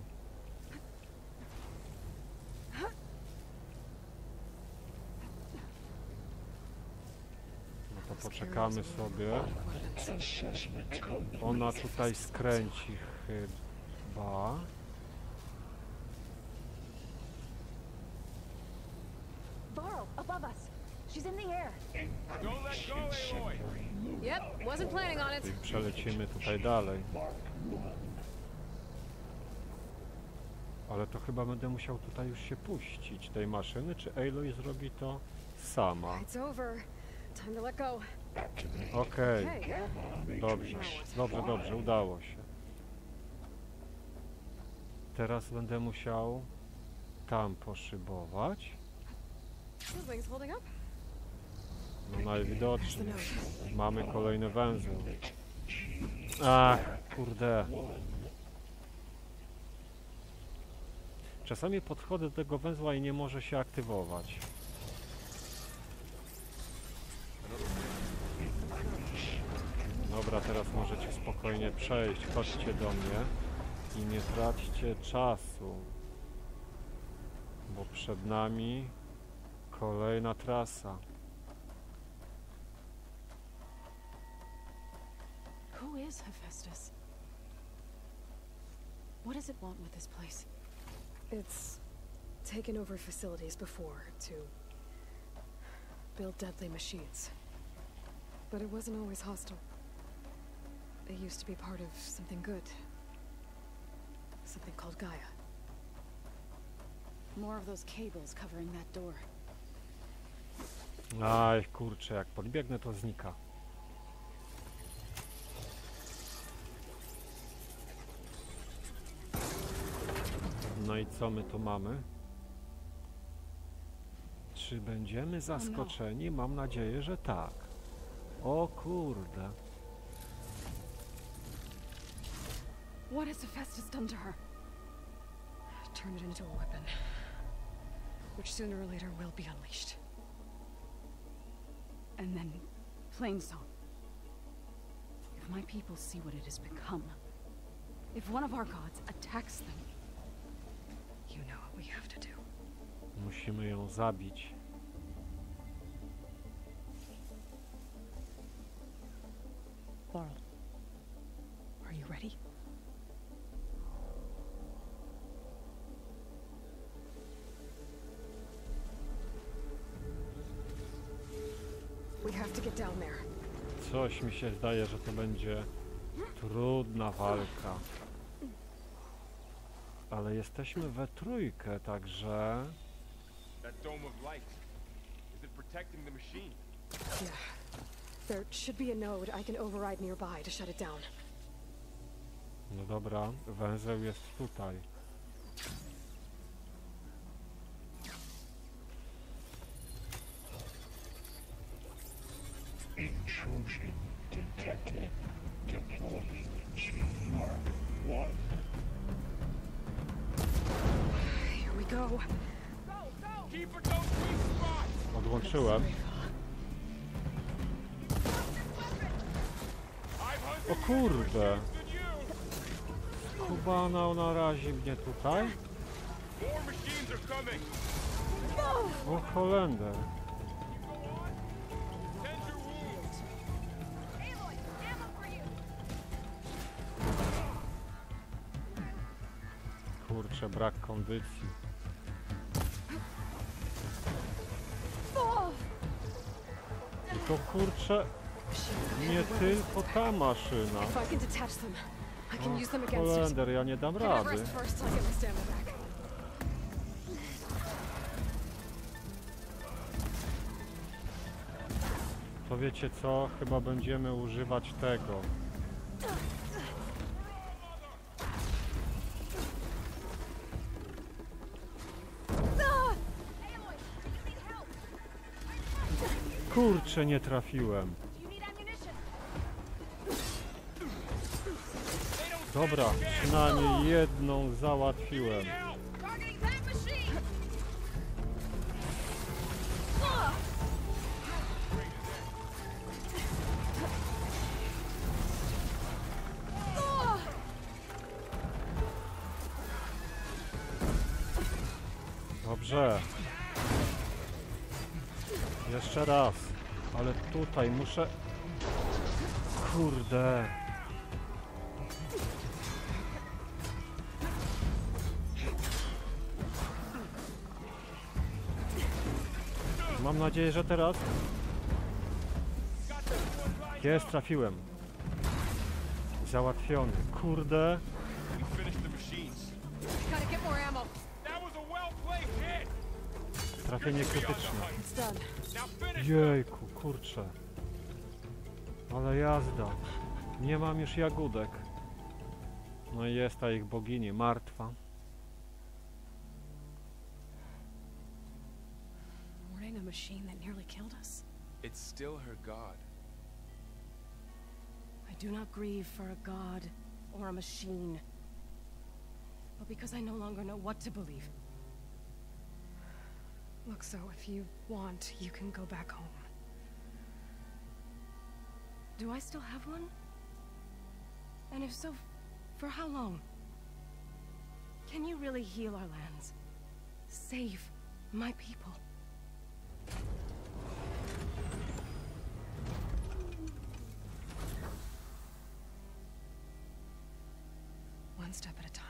No to poczekamy sobie. Ona tutaj skręci chyba. Varl, above us. She's in the air. Don't let go, Aloy! Yep, wasn't planning on it. I przelecimy tutaj dalej. Ale to chyba będę musiał tutaj już się puścić tej maszyny, czy Aloy zrobi to sama? It's over. Time to let go. Okej. Okay. Dobrze, dobrze, dobrze, udało się. Teraz będę musiał tam poszybować. Those wings holding up? No najwidoczniej. Mamy kolejny węzeł. Ach, kurde. Czasami podchodzę do tego węzła i nie może się aktywować. Dobra, teraz możecie spokojnie przejść. Chodźcie do mnie i nie traćcie czasu. Bo przed nami kolejna trasa. Who is Hephaestus? What does it want with this place? It's taken over facilities before to build deadly machines. But it wasn't always hostile. It used to be part of something good. Something called Gaia. More of those cables covering that door. Aj, kurczę, jak podbiegnę, to znika. No i co my tu mamy? Czy będziemy zaskoczeni? Mam nadzieję, że tak. O kurde. What has Hephaestus done to her? Turned it into a weapon, which sooner or later will be unleashed. And then Plainsong. If my people see what it has become, if one of our gods attacks them, you know what we have to do. Musimy ją zabić. Varl, are you ready? We have to get down there. Coś mi się zdaje, że to będzie trudna walka. Ale jesteśmy we trójkę, także... That dome of light. Is it protecting the machine? Yeah. There should be a node I can override nearby to shut it down. No dobra, węzeł jest tutaj. Intrusion detected. Deploying G R one. Here we go. Keep it those weak spots! Odłączyłem. O kurde! Kubana, ona razi mnie tutaj. More machines are coming! O Holender. Tend your wounds! Aloy, ammo for you! Kurczę, brak kondycji. I to kurczę, nie tylko ta maszyna. If I can detach them, I can use them O, against it. Holender, ja nie dam Can I rady. rest first till I get my stamina back? To wiecie co? Chyba będziemy używać tego. Kurczę, nie trafiłem. Dobra, przynajmniej jedną załatwiłem. Dobrze. Jeszcze raz. Ale tutaj muszę... Kurde. Mam nadzieję, że teraz... Jest, trafiłem. Załatwiony. Kurde. Trafienie krytyczne. Jejku, kurczę. Ale jazda. Nie mam już jagódek. No i jest ta ich bogini, martwa. Mourning a machine that nearly killed us. It's still her god. I do not grieve for a god or a machine, but because I no longer know what to believe. Look, so if you want, you can go back home. Do I still have one? And if so, for how long? Can you really heal our lands? Save my people? One step at a time.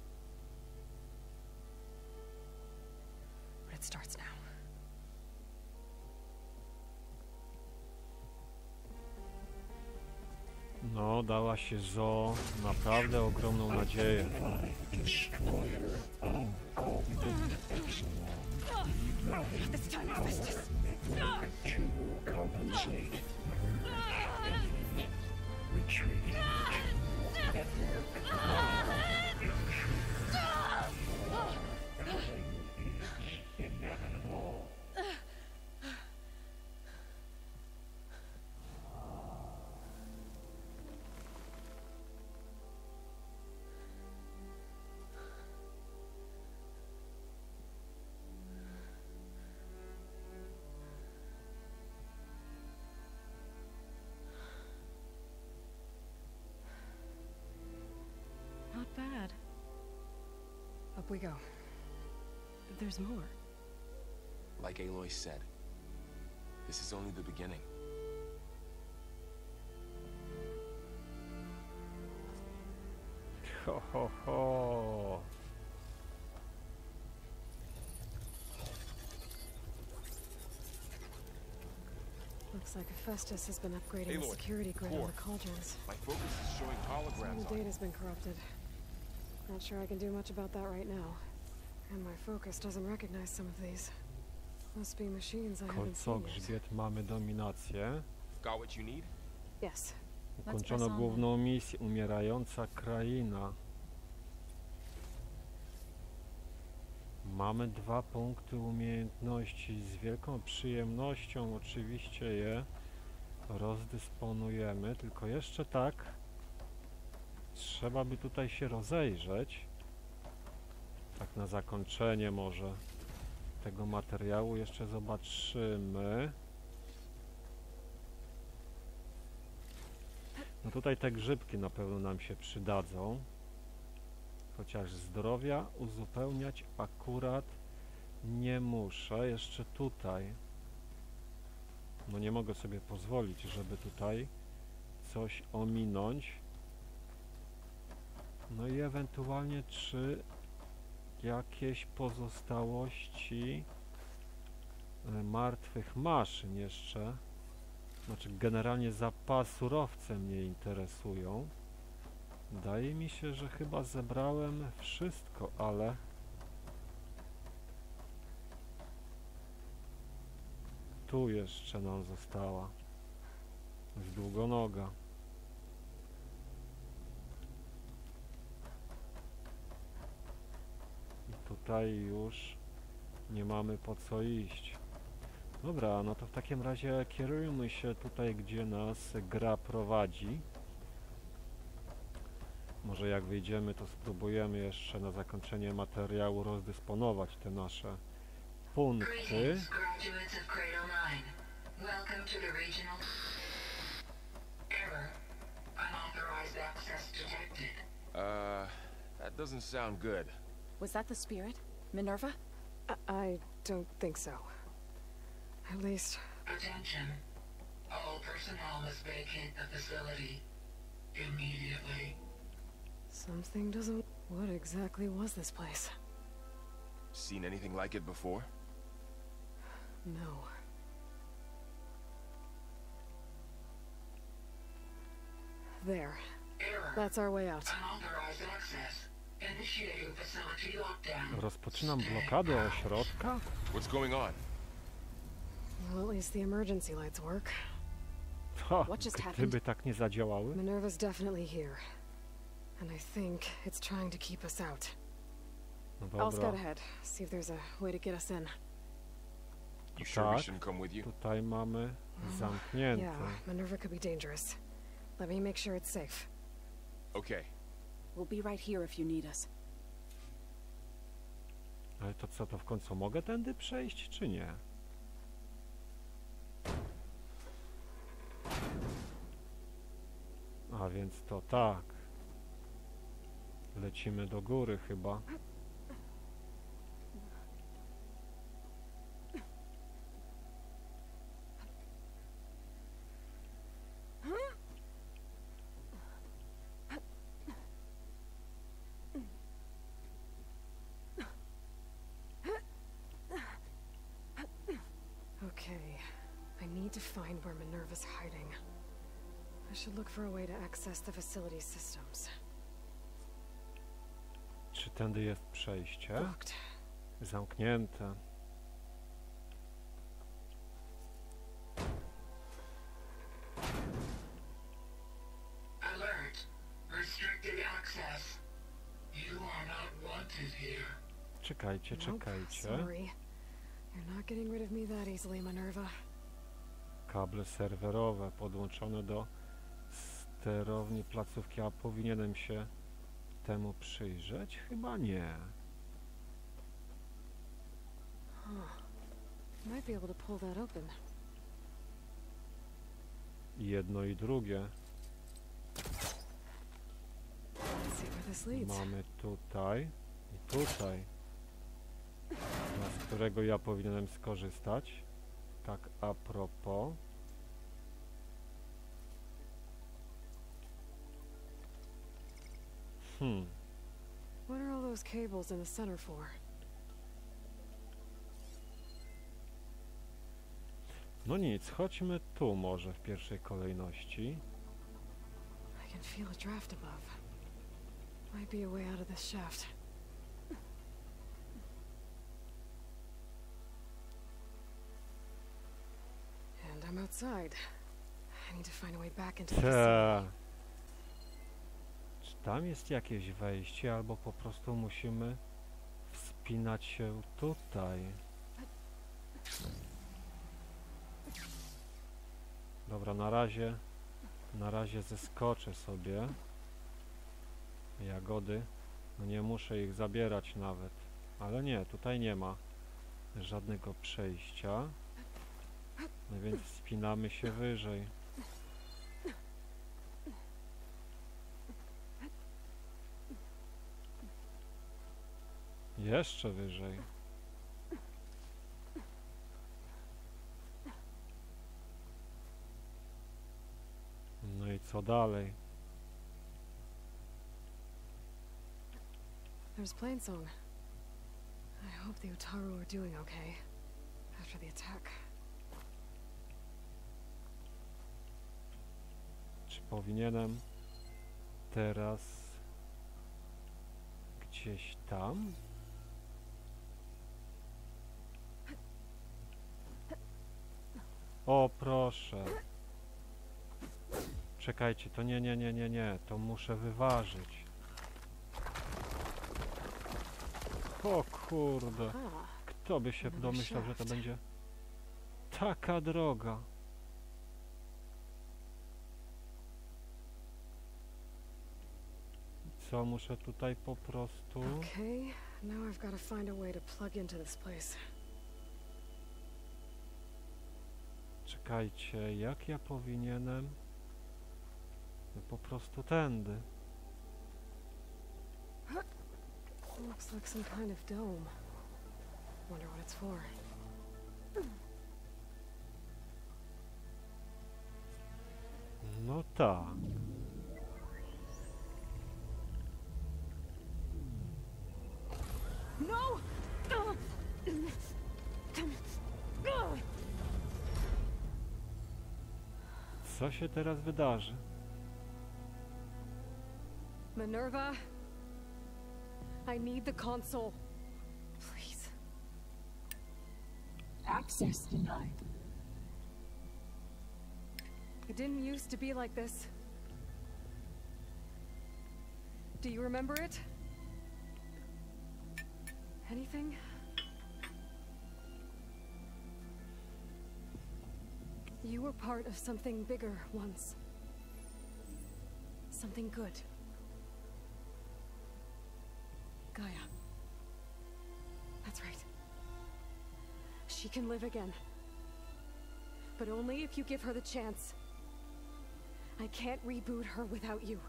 But it starts now. No, dała się Zo naprawdę ogromną nadzieję. This time it's business. To compensate. Retreat. Inevitable. Not bad. Up we go. But there's more. Like Aloy said, this is only the beginning. Ho, ho, ho. Looks like Hephaestus has been upgrading the Aloy, security grid on core. the cauldrons. My focus is showing Some holograms of the on it. data's been corrupted. Not sure I can do much about that right now. And my focus doesn't recognize some of these. Must be machines I haven't Kolco, seen yet. grzbiet, mamy dominację. Got what you need? Yes. Ukończono główną misję. Umierająca kraina. Mamy dwa punkty umiejętności. Z wielką przyjemnością oczywiście je rozdysponujemy. Tylko jeszcze tak trzeba by tutaj się rozejrzeć. Tak na zakończenie może tego materiału jeszcze zobaczymy. No tutaj te grzybki na pewno nam się przydadzą. Chociaż zdrowia uzupełniać akurat nie muszę. Jeszcze tutaj. No nie mogę sobie pozwolić, żeby tutaj coś ominąć. No i ewentualnie czy jakieś pozostałości e, martwych maszyn jeszcze. Znaczy generalnie zapasy surowce mnie interesują. Wydaje mi się, że chyba zebrałem wszystko, ale tu jeszcze nam została z długonoga. I tutaj już nie mamy po co iść. Dobra, no to w takim razie kierujmy się tutaj, gdzie nas gra prowadzi. Może jak wyjdziemy, to spróbujemy jeszcze na zakończenie materiału rozdysponować te nasze punkty. Uh, that doesn't sound good. Was that the spirit? Minerva? I, I don't think so. At least... Attention. All personnel must vacate the facility immediately. Something doesn't... What exactly was this place? Seen anything like it before? No. There. Error. That's our way out. Unauthorized access. Initiating facility lockdown. Rozpoczynam blokadę ośrodka? What's going on? Well, at least the emergency lights work. Ha, What just happened? gdyby tak nie zadziałały. Minerva's definitely here. And I think it's trying to keep us out. No I'll scout dobra, ahead, see if there's a way to get us in. You sure we tak. shouldn't come with you? Tutaj mamy zamknięte. Yeah, Minerva could be dangerous. Let me make sure it's safe. Okay. We'll be right here if you need us. Ale to co, to w końcu mogę tędy przejść, czy nie? A więc to tak. Lecimy do góry chyba. Okay, I need to find where Minerva's hiding. I should look for a way to access the facility systems. Czy tędy jest przejście? Locked. Zamknięte. Alert. Restricted access. You are not wanted here. Czekajcie, Nope, czekajcie. sorry. You're not getting rid of me that easily, Minerva. Kable serwerowe podłączone do sterowni placówki, a powinienem się temu przyjrzeć? Chyba nie. Huh. Might be able to pull that open. I jedno i drugie. Let's see where this leads. Mamy tutaj i tutaj. Z którego ja powinienem skorzystać. Tak a propos. Hmm. What are all those cables in the center for? No nic, chodźmy tu może w pierwszej kolejności. I can feel a draft above. Might be a way out of this shaft. And I'm outside. I need to find a way back into the Ta. facility. Czy tam jest jakieś wejście, albo po prostu musimy wspinać się tutaj? Dobra, na razie na razie zeskoczę sobie. Jagody. No nie muszę ich zabierać nawet. Ale nie, tutaj nie ma żadnego przejścia. No więc wspinamy się wyżej. Jeszcze wyżej. No i co dalej? There's Plainsong. I hope the Utaru are doing okay after the attack. Czy powinienem teraz gdzieś tam? O, proszę. Czekajcie, to nie, nie, nie, nie, nie. To muszę wyważyć. O kurde. Kto by się domyślał, że to będzie taka droga? Co, muszę tutaj po prostu... Okay, now I've got to find a way to plug into this place. Czekajcie, jak ja powinienem... No po prostu tędy. Looks like some kind of dome. Wonder what it's for. No tak. No! Co się teraz wydarzy? Minerva, I need the console. Please. Access denied. It didn't used to be like this. Do you remember it? Anything? You were part of something bigger once. Something good. Gaia. That's right. She can live again. But only if you give her the chance. I can't reboot her without you.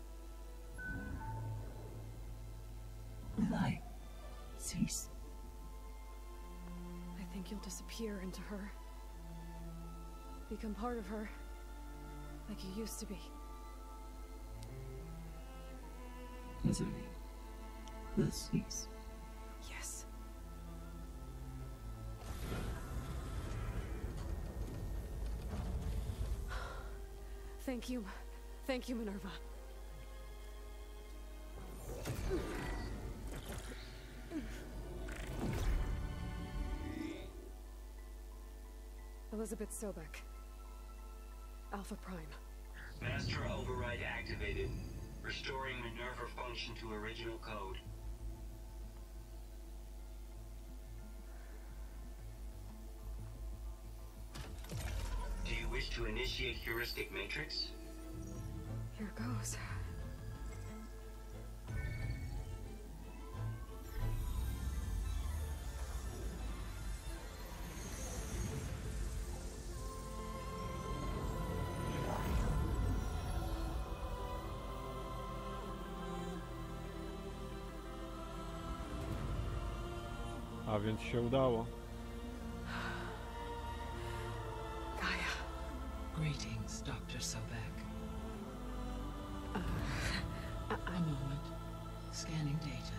Lie. Cease. I think you'll disappear into her. Become part of her. Like you used to be. Misery. Will cease. Yes. Thank you. Thank you, Minerva. Elizabeth Sobek. Alpha Prime. Master override activated. Restoring Minerva function to original code. Do you wish to initiate heuristic matrix? Here goes. A więc się udało. Gaia. Greetings, Doctor Sobek. Uh, A moment. Scanning data.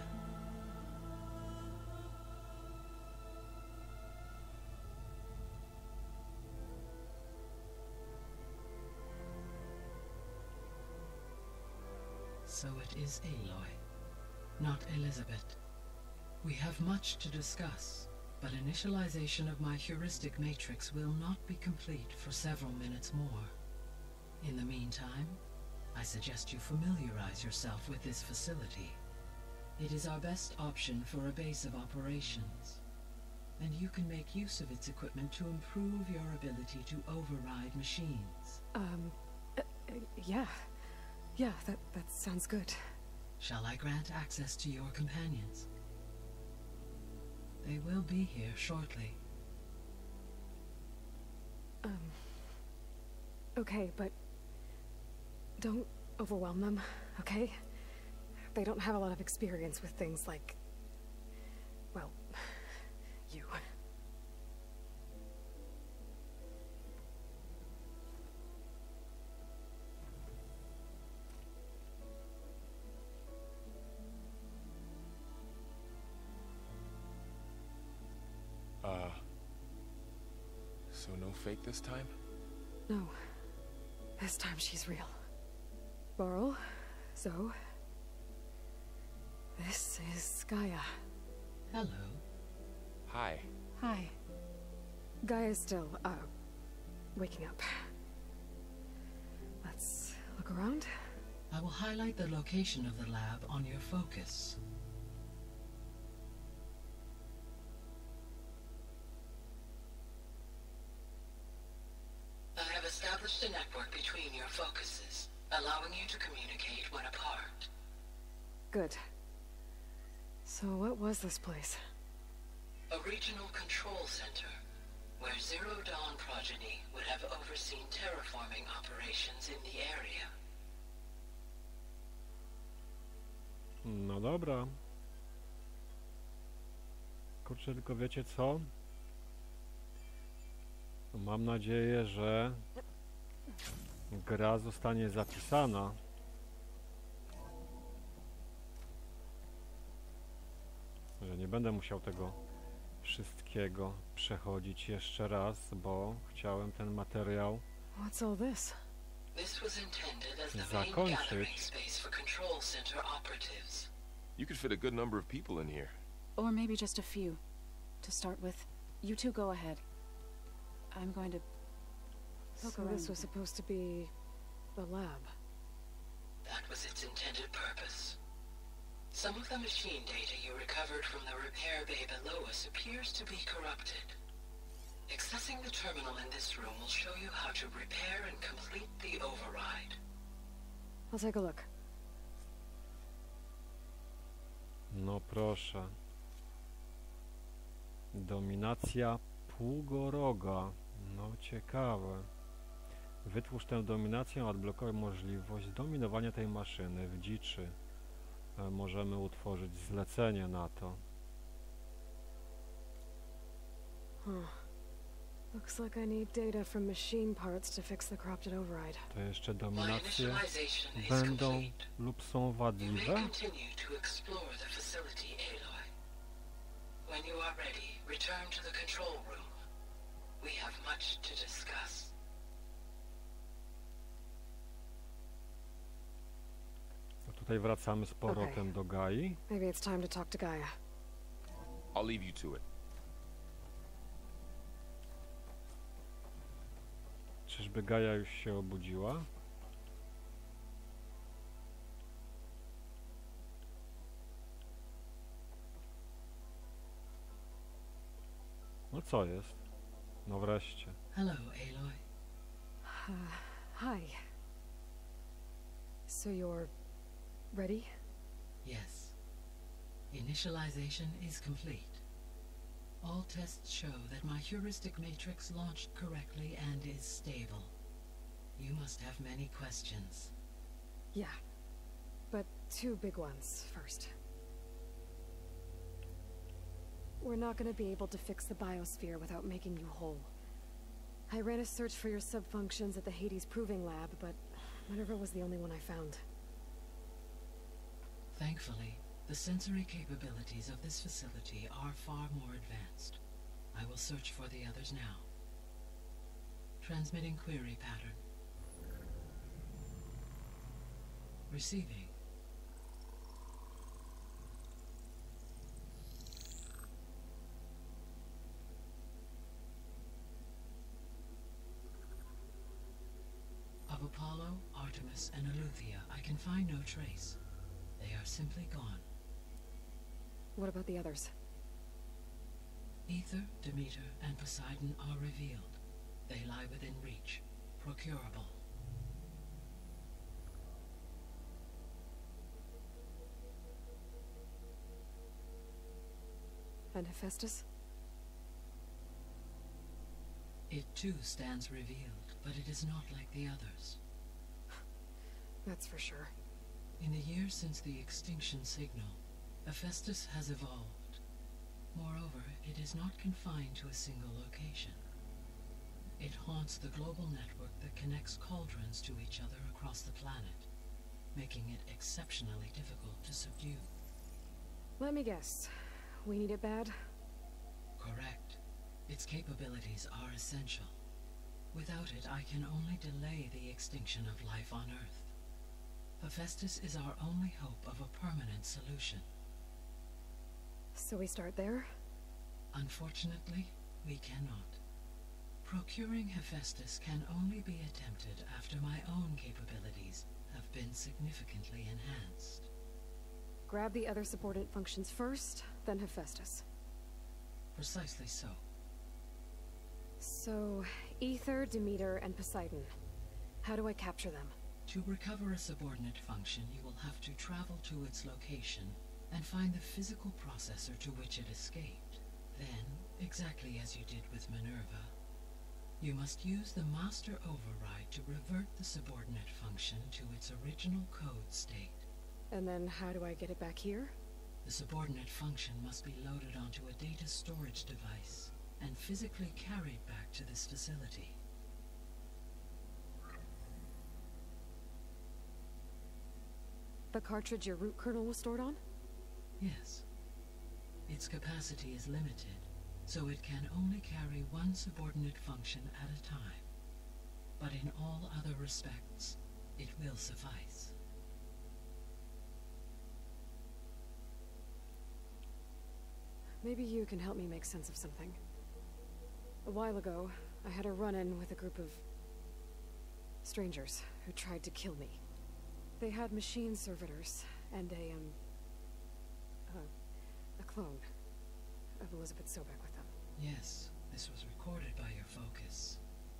So it is Aloy, not Elizabeth. We have much to discuss, but initialization of my heuristic matrix will not be complete for several minutes more. In the meantime, I suggest you familiarize yourself with this facility. It is our best option for a base of operations, and you can make use of its equipment to improve your ability to override machines. Um, uh, uh, yeah. Yeah, that, that sounds good. Shall I grant access to your companions? They will be here shortly. Um... Okay, but... don't overwhelm them, okay? They don't have a lot of experience with things like... well... you. Uh... So no fake this time? No. This time she's real. Varl, Zoe. This is Gaia. Hello. Hi. Hi. Gaia's still, uh, waking up. Let's Look around. I will highlight the location of the lab on your focus. I have established a network between your focuses, allowing you to communicate when apart. Good. So what was this place? A regional control center, where Zero Dawn progeny would have overseen terraforming operations in the area. No dobra. Kurczę, tylko wiecie co? Mam nadzieję, że gra zostanie zapisana. Że nie będę musiał tego wszystkiego przechodzić jeszcze raz, bo chciałem ten materiał What's all this? This was intended as the main zakończyć. gathering space for control center operatives. You could fit a good number of people in here. Or maybe just a few. To start with, you two go ahead. I'm going to poke So around. this was supposed to be the lab. That was its intended purpose. Some of the machine data you recovered from the repair bay below us appears to be corrupted. Accessing the terminal in this room will show you how to repair and complete the override. I'll take a look. No proszę. Dominacja półgoroga. No ciekawe. Wytwórz tę dominację, odblokuj możliwość zdominowania tej maszyny w dziczy. E, możemy utworzyć zlecenie na to. Huh. Looks like I need data from machine parts to fix the corrupted override. To jeszcze dominacje będą lub są wadliwe? Continue to explore the facility, Aloy. When you are ready, return to the control room. We have much to discuss. No tutaj wracamy z powrotem Okay. do Gai. Maybe it's time to talk to Gaia. I'll leave you to it. Czyżby Gaia już się obudziła? No co jest? No wreszcie. Hello, Aloy. Uh, hi. So you're ready? Yes. Initialization is complete. All tests show that my heuristic matrix launched correctly and is stable. You must have many questions. Yeah. But two big ones first. We're not going to be able to fix the biosphere without making you whole. I ran a search for your subfunctions at the Hades Proving Lab, but Minerva was the only one I found. Thankfully, the sensory capabilities of this facility are far more advanced. I will search for the others now. Transmitting query pattern. Receiving. Of Apollo, Artemis, and Eleuthia, I can find no trace. They are simply gone. What about the others? Ether, Demeter, and Poseidon are revealed. They lie within reach, procurable. And Hephaestus? It too stands revealed, but it is not like the others. That's for sure. In the years since the extinction signal, Hephaestus has evolved. Moreover, it is not confined to a single location. It haunts the global network that connects cauldrons to each other across the planet, making it exceptionally difficult to subdue. Let me guess. We need it bad? Correct. Its capabilities are essential. Without it, I can only delay the extinction of life on Earth. Hephaestus is our only hope of a permanent solution. So we start there? Unfortunately, we cannot. Procuring Hephaestus can only be attempted after my own capabilities significantly enhanced. Grab the other subordinate functions first, then Hephaestus. Precisely so. So, Aether, Demeter, and Poseidon. How do I capture them? To recover a subordinate function, you will have to travel to its location and find the physical processor to which it escaped. Then, exactly as you did with Minerva, you must use the Master Override to revert the subordinate function to its original code state. And then how do I get it back here? The subordinate function must be loaded onto a data storage device and physically carried back to this facility. The cartridge your root kernel was stored on? Yes. Its capacity is limited, so it can only carry one subordinate function at a time. But in all other respects, it will suffice. Maybe you can help me make sense of something. A while ago, I had a run-in with a group of strangers who tried to kill me. They had machine servitors and a, um, uh, a clone of Elizabeth Sobek with them. Yes, this was recorded by your focus.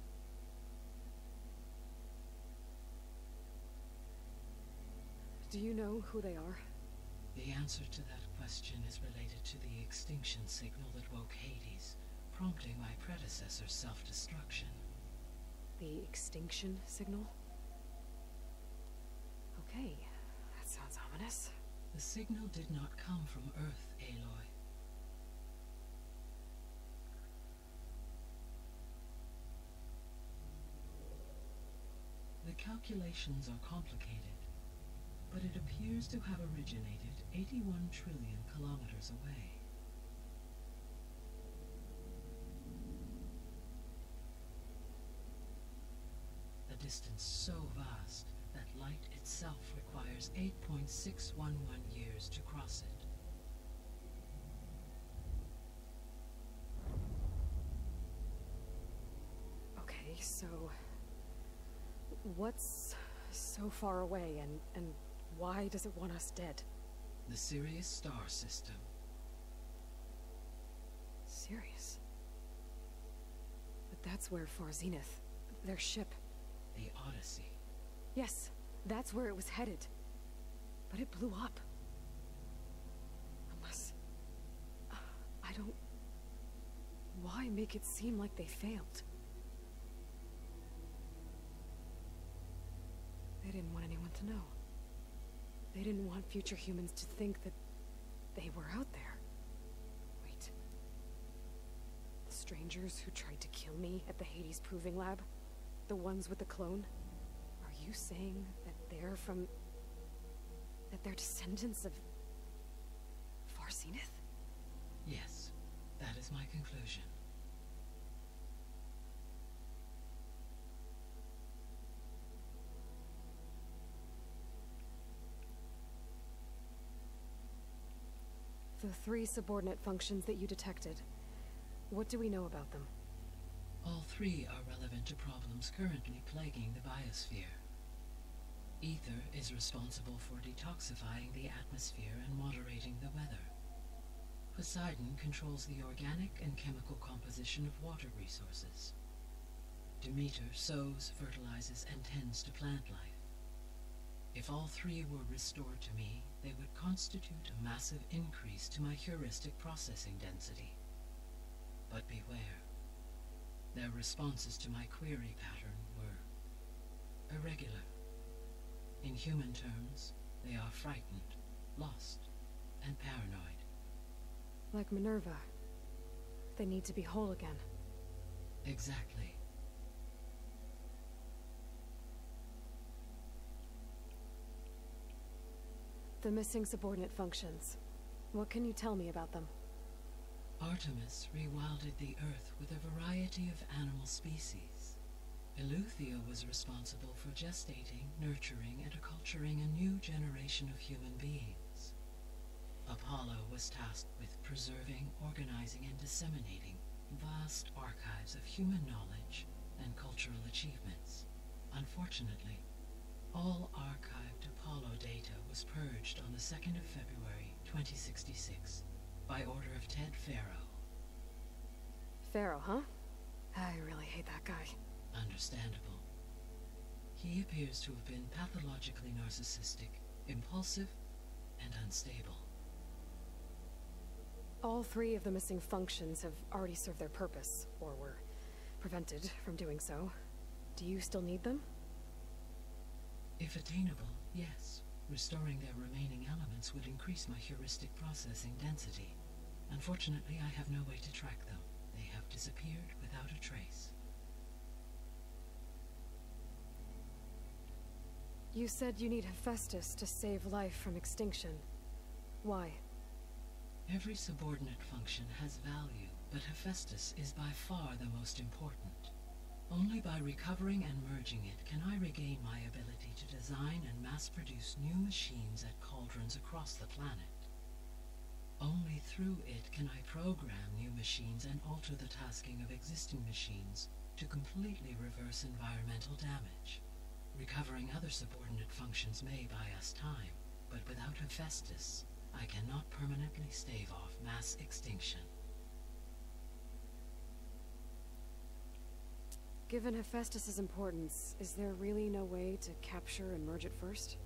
Do you know who they are? The answer to that question is related to the extinction signal that woke Hades, prompting my predecessor's self-destruction. The extinction signal? Okay, that sounds ominous. The signal did not come from Earth, Aloy. The calculations are complicated, but it appears to have originated eighty-one trillion kilometers away. A distance so vast that light itself requires eight point six one one years to cross it. Okay, so what's so far away, and, and why does it want us dead? The Sirius star system. Sirius? But that's where Far Zenith, their ship... The Odyssey. Yes, that's where it was headed. But it blew up. Unless... Uh, I don't... Why make it seem like they failed? They didn't want anyone to know. They didn't want future humans to think that they were out there. Wait. The strangers who tried to kill me at the Hades Proving Lab? The ones with the clone? Are you saying that they're from... that they're descendants of... Far Zenith? Yes, that is my conclusion. The three subordinate functions that you detected. What do we know about them? All three are relevant to problems currently plaguing the biosphere. Ether is responsible for detoxifying the atmosphere and moderating the weather. Poseidon controls the organic and chemical composition of water resources. Demeter sows, fertilizes, and tends to plant life. If all three were restored to me, they would constitute a massive increase to my heuristic processing density. But beware. Their responses to my query pattern were irregular. In human terms, they are frightened, lost, and paranoid. Like Minerva. They need to be whole again. Exactly. The missing subordinate functions. What can you tell me about them? Artemis rewilded the Earth with a variety of animal species. Eleuthia was responsible for gestating, nurturing, and acculturating a new generation of human beings. Apollo was tasked with preserving, organizing, and disseminating vast archives of human knowledge and cultural achievements. Unfortunately, all archived emerged on the second of February, twenty sixty-six, by order of Ted Faro. Pharaoh, huh? I really hate that guy. Understandable. He appears to have been pathologically narcissistic, impulsive, and unstable. All three of the missing functions have already served their purpose, or were prevented from doing so. Do you still need them? If attainable, yes. Restoring their remaining elements would increase my heuristic processing density. Unfortunately, I have no way to track them. They have disappeared without a trace. You said you need Hephaestus to save life from extinction. Why? Every subordinate function has value, but Hephaestus is by far the most important. Only by recovering and merging it can I regain my ability to design and mass-produce new machines at cauldrons across the planet. Only through it can I program new machines and alter the tasking of existing machines to completely reverse environmental damage. Recovering other subordinate functions may buy us time, but without Hephaestus, I cannot permanently stave off mass extinction. Given Hephaestus's importance, is there really no way to capture and merge it first?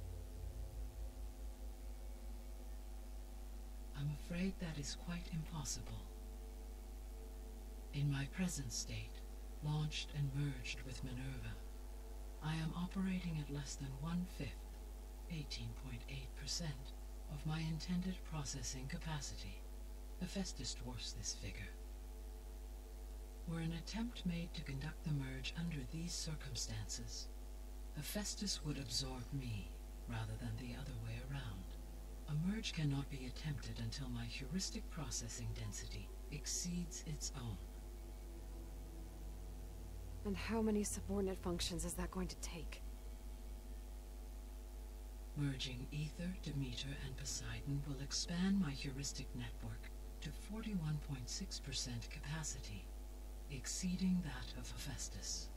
I'm afraid that is quite impossible. In my present state, launched and merged with Minerva, I am operating at less than one-fifth, eighteen point eight percent, of my intended processing capacity. Hephaestus dwarfs this figure. Were an attempt made to conduct the merge under these circumstances, Hephaestus would absorb me, rather than the other way around. A merge cannot be attempted until my heuristic processing density exceeds its own. And how many subordinate functions is that going to take? Merging Ether, Demeter, and Poseidon will expand my heuristic network to forty-one point six percent capacity, exceeding that of Hephaestus.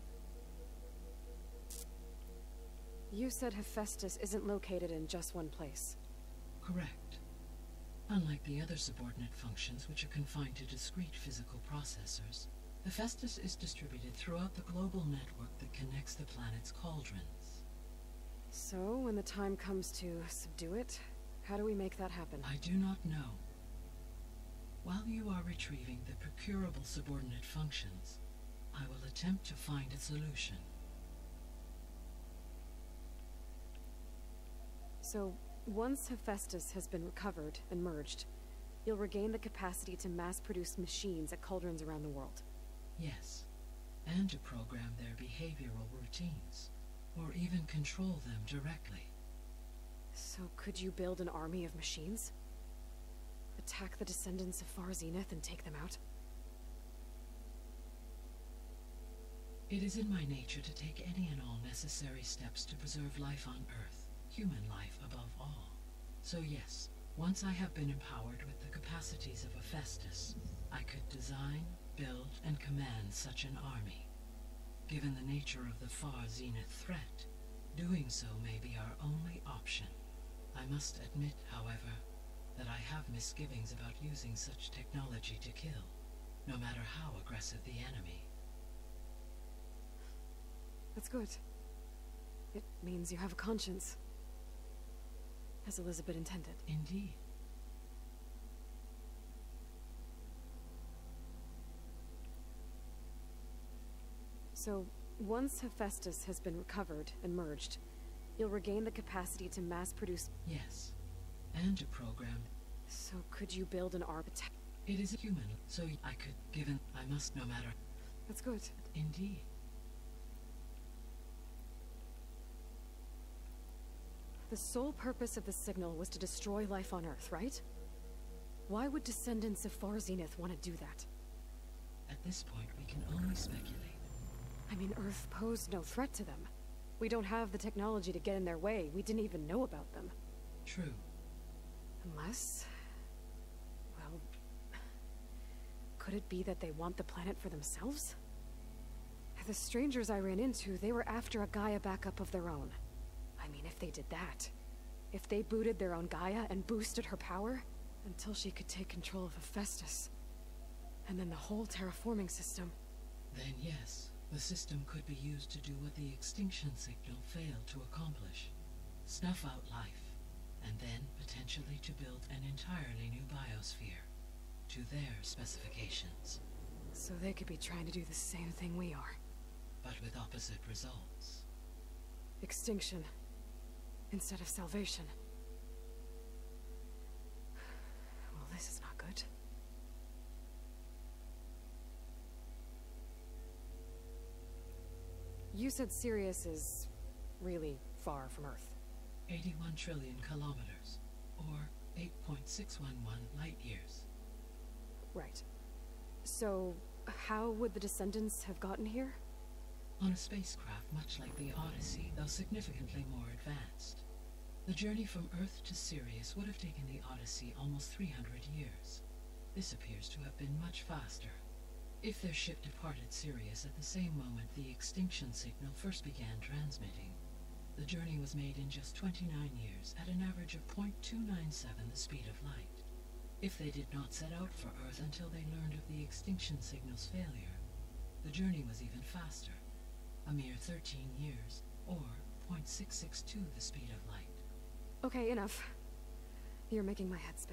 You said Hephaestus isn't located in just one place. Correct. Unlike the other subordinate functions, which are confined to discrete physical processors, Hephaestus is distributed throughout the global network that connects the planet's cauldrons. So, when the time comes to subdue it, how do we make that happen? I do not know. While you are retrieving the procurable subordinate functions, I will attempt to find a solution. So, once Hephaestus has been recovered and merged, you'll regain the capacity to mass-produce machines at cauldrons around the world. Yes, and to program their behavioral routines, or even control them directly. So could you build an army of machines? Attack the descendants of Far Zenith and take them out? It is in my nature to take any and all necessary steps to preserve life on Earth, human life above all. So yes, once I have been empowered with the capacities of Hephaestus, I could design, build, and command such an army. Given the nature of the Far Zenith threat, doing so may be our only option. I must admit, however, that I have misgivings about using such technology to kill, no matter how aggressive the enemy. That's good. It means you have a conscience. As Elizabeth intended. Indeed. So, once Hephaestus has been recovered and merged, you'll regain the capacity to mass-produce... Yes, and to program... So could you build an arm attack? It is a human, so I could, given... I must no matter... That's good. Indeed. The sole purpose of the signal was to destroy life on Earth, right? Why would descendants of Far Zenith want to do that? At this point, we can only speculate. I mean, Earth posed no threat to them. We don't have the technology to get in their way. We didn't even know about them. True. Unless... well... could it be that they want the planet for themselves? The strangers I ran into, they were after a Gaia backup of their own. I mean, if they did that, If they booted their own Gaia and boosted her power, until she could take control of Hephaestus, and then the whole terraforming system. Then yes, the system could be used to do what the extinction signal failed to accomplish. Snuff out life, and then potentially to build an entirely new biosphere, to their specifications. So they could be trying to do the same thing we are. But with opposite results. Extinction, instead of salvation. Well, this is not good. You said Sirius is really far from Earth. eighty-one trillion kilometers, or eight point six one one light years. Right. So, how would the Descendants have gotten here? On a spacecraft much like the Odyssey, though significantly more advanced. The journey from Earth to Sirius would have taken the Odyssey almost three hundred years. This appears to have been much faster. If their ship departed Sirius at the same moment the extinction signal first began transmitting, the journey was made in just twenty-nine years at an average of zero point two nine seven the speed of light. If they did not set out for Earth until they learned of the extinction signal's failure, the journey was even faster, a mere thirteen years, or zero point six six two the speed of light. Okay, enough. You're making my head spin.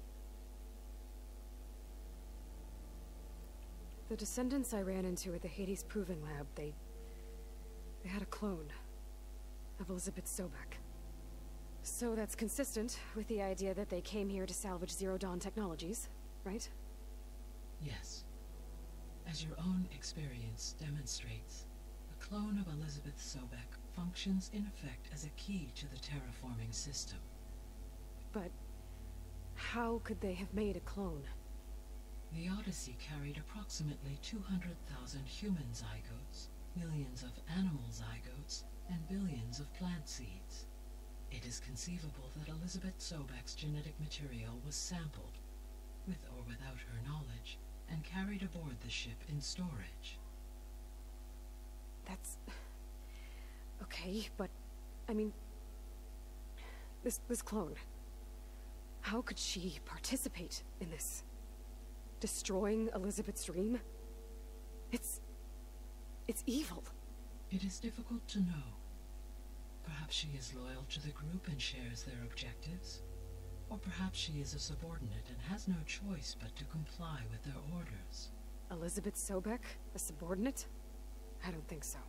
The Descendants I ran into at the Hades Proving Lab, they... they had a clone of Elizabeth Sobek. So that's consistent with the idea that they came here to salvage Zero Dawn technologies, right? Yes. As your own experience demonstrates, a clone of Elizabeth Sobek functions in effect as a key to the terraforming system. But how could they have made a clone? The Odyssey carried approximately two hundred thousand human zygotes, millions of animal zygotes, and billions of plant seeds. It is conceivable that Elizabeth Sobek's genetic material was sampled, with or without her knowledge, and carried aboard the ship in storage. That's... okay, but... I mean... This, this clone... How could she participate in this? Destroying Elizabeth's dream? It's... it's evil. It is difficult to know. Perhaps she is loyal to the group and shares their objectives. Or perhaps she is a subordinate and has no choice but to comply with their orders. Elizabeth Sobek? A subordinate? I don't think so.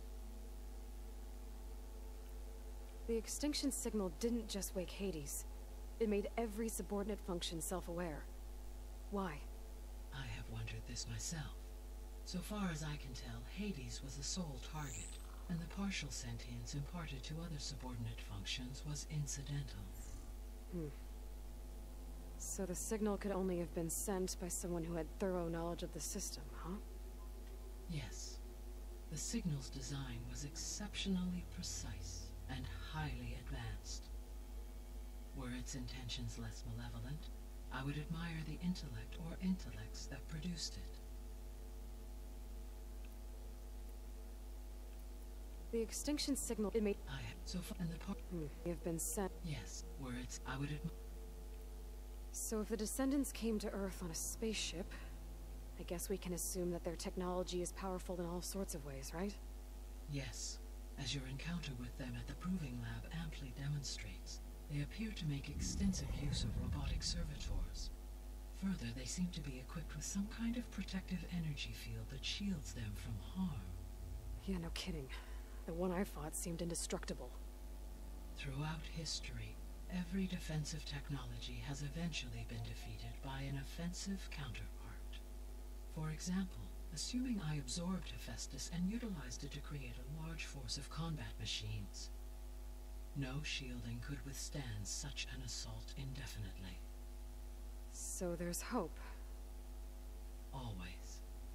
The extinction signal didn't just wake Hades. It made every subordinate function self-aware. Why? I have wondered this myself. So far as I can tell, Hades was the sole target, and the partial sentience imparted to other subordinate functions was incidental. Hmm. So the signal could only have been sent by someone who had thorough knowledge of the system, huh? Yes. The signal's design was exceptionally precise and highly advanced. Were its intentions less malevolent, I would admire the intellect or intellects that produced it. The extinction signal it made I have so far in the part hmm. have been sent. Yes, were its I would admire. So if the Descendants came to Earth on a spaceship, I guess we can assume that their technology is powerful in all sorts of ways, right? Yes, as your encounter with them at the Proving Lab amply demonstrates. They appear to make extensive use of robotic servitors. Further, they seem to be equipped with some kind of protective energy field that shields them from harm. Yeah, no kidding. The one I fought seemed indestructible. Throughout history, every defensive technology has eventually been defeated by an offensive counterpart. For example, assuming I absorbed Hephaestus and utilized it to create a large force of combat machines. No shielding could withstand such an assault indefinitely. So there's hope. Always.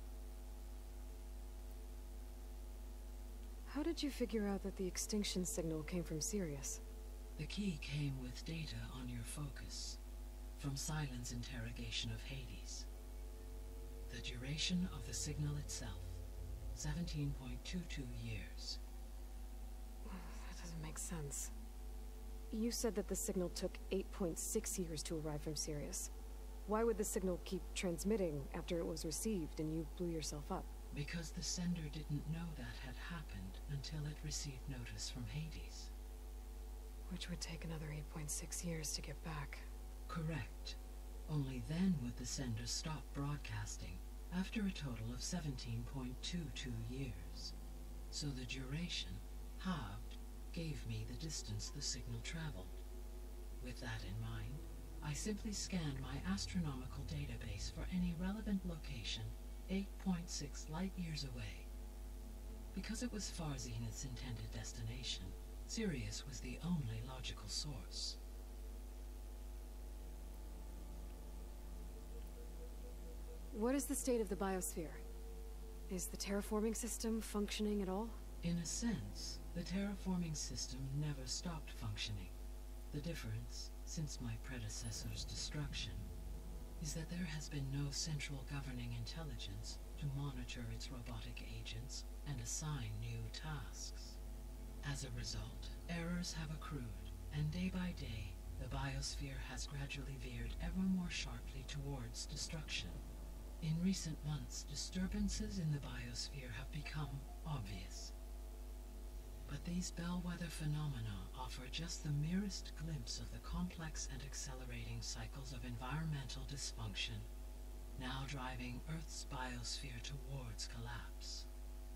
How did you figure out that the extinction signal came from Sirius? The key came with data on your focus, from Silent's interrogation of Hades. The duration of the signal itself, seventeen point two two years. That doesn't make sense. You said that the signal took eight point six years to arrive from Sirius. Why would the signal keep transmitting after it was received and you blew yourself up? Because the sender didn't know that had happened until it received notice from Hades. Which would take another eight point six years to get back. Correct. Only then would the sender stop broadcasting, after a total of seventeen point two two years. So the duration, halved, gave me the distance the signal traveled. With that in mind, I simply scanned my astronomical database for any relevant location eight point six light-years away. Because it was Far Zenith's intended destination, Sirius was the only logical source. What is the state of the biosphere? Is the terraforming system functioning at all? In a sense, the terraforming system never stopped functioning. The difference, since my predecessor's destruction, is that there has been no central governing intelligence to monitor its robotic agents and assign new tasks. As a result, errors have accrued, and day by day, the biosphere has gradually veered ever more sharply towards destruction. In recent months, disturbances in the biosphere have become obvious. But these bellwether phenomena offer just the merest glimpse of the complex and accelerating cycles of environmental dysfunction, now driving Earth's biosphere towards collapse.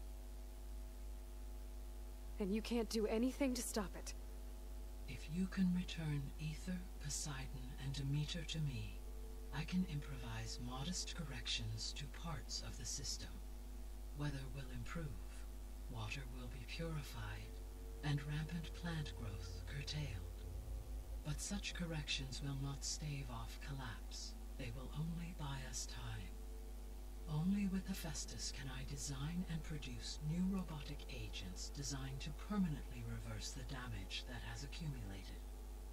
And you can't do anything to stop it? If you can return Aether, Poseidon, and Demeter to me, I can improvise modest corrections to parts of the system. Weather will improve, water will be purified, and rampant plant growth curtailed. But such corrections will not stave off collapse. They will only buy us time. Only with Hephaestus can I design and produce new robotic agents designed to permanently reverse the damage that has accumulated.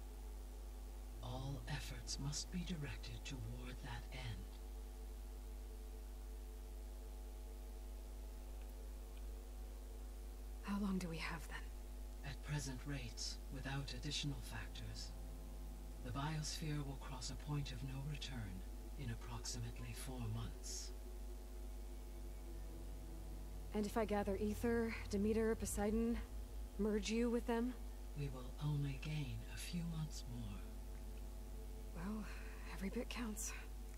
All efforts must be directed toward that end. How long do we have then? At present rates, without additional factors, the biosphere will cross a point of no return in approximately four months. And if I gather Aether, Demeter, Poseidon, merge you with them? We will only gain a few months more. Well, every bit counts.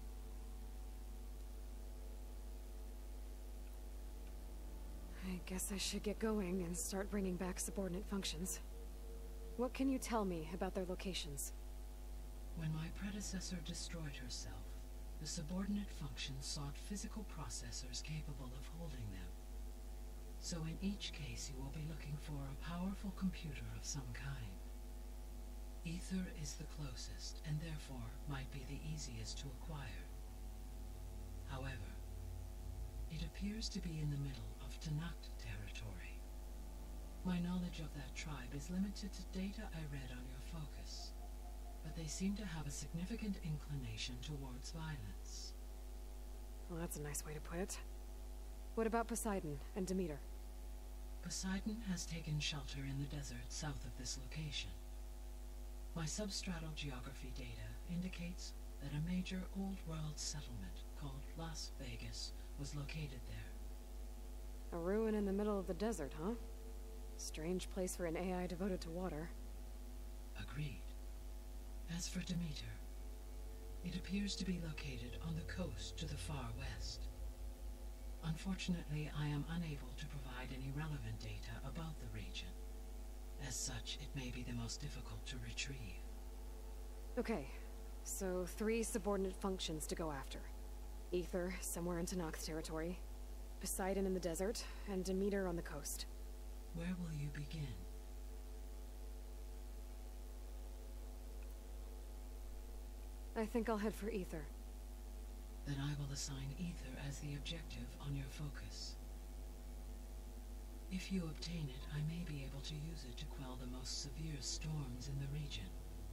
I guess I should get going and start bringing back subordinate functions. What can you tell me about their locations? When my predecessor destroyed herself, the subordinate functions sought physical processors capable of holding them. So in each case you will be looking for a powerful computer of some kind. Aether is the closest, and therefore might be the easiest to acquire. However, it appears to be in the middle of Tenakth territory. My knowledge of that tribe is limited to data I read on your focus, but they seem to have a significant inclination towards violence. Well, that's a nice way to put it. What about Poseidon and Demeter? Poseidon has taken shelter in the desert south of this location. My substratal geography data indicates that a major old-world settlement called Las Vegas was located there. A ruin in the middle of the desert, huh? Strange place for an A I devoted to water. Agreed. As for Demeter, it appears to be located on the coast to the far west. Unfortunately, I am unable to provide any relevant data about the region. As such, it may be the most difficult to retrieve. Okay, so three subordinate functions to go after. Aether, somewhere in Tenakth territory, Poseidon in the desert, and Demeter on the coast. Where will you begin? I think I'll head for Aether. Then I will assign Aether as the objective on your focus. If you obtain it, I may be able to use it to quell the most severe storms in the region.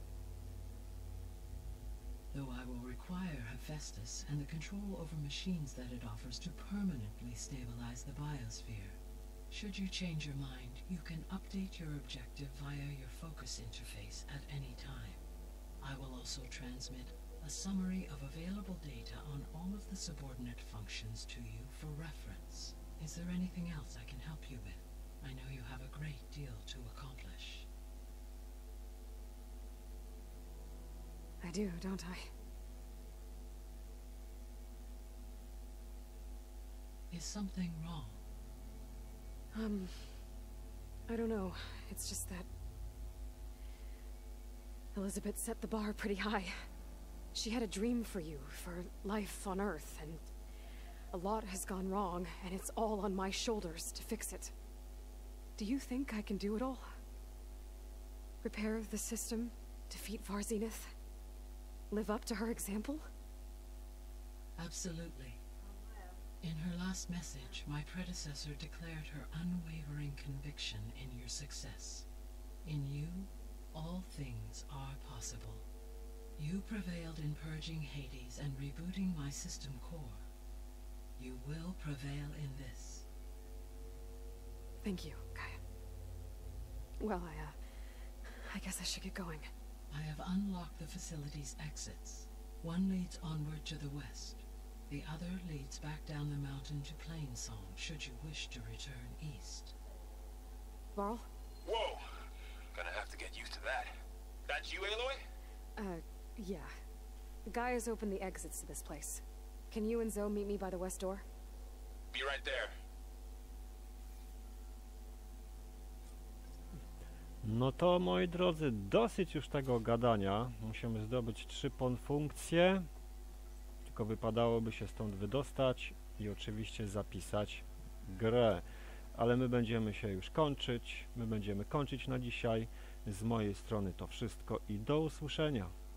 Though I will require Hephaestus and the control over machines that it offers to permanently stabilize the biosphere. Should you change your mind, you can update your objective via your focus interface at any time. I will also transmit a summary of available data on all of the subordinate functions to you for reference. Is there anything else I can help you with? I know you have a great deal to accomplish. I do, don't I? Is something wrong? Um, I don't know. It's just that Elizabeth set the bar pretty high. She had a dream for you, for life on Earth, and a lot has gone wrong, and it's all on my shoulders to fix it. Do you think I can do it all? Repair the system, defeat Varzinith, live up to her example? Absolutely. In her last message, my predecessor declared her unwavering conviction in your success. In you, all things are possible. You prevailed in purging Hades and rebooting my system core. You will prevail in this. Thank you, Gaia. Well, I, uh, I guess I should get going. I have unlocked the facility's exits. One leads onward to the west. The other leads back down the mountain to Plainsong, should you wish to return east. Varl? Whoa! Gonna have to get used to that. That's you, Aloy? Uh, yeah. The guy has opened the exits to this place. Can you and Zoe meet me by the west door? Be right there. No to, moi drodzy, dosyć już tego gadania. Musimy zdobyć trzy ponfunkcje. Tylko wypadałoby się stąd wydostać i oczywiście zapisać grę. Ale my będziemy się już kończyć. My będziemy kończyć na dzisiaj. Z mojej strony to wszystko i do usłyszenia.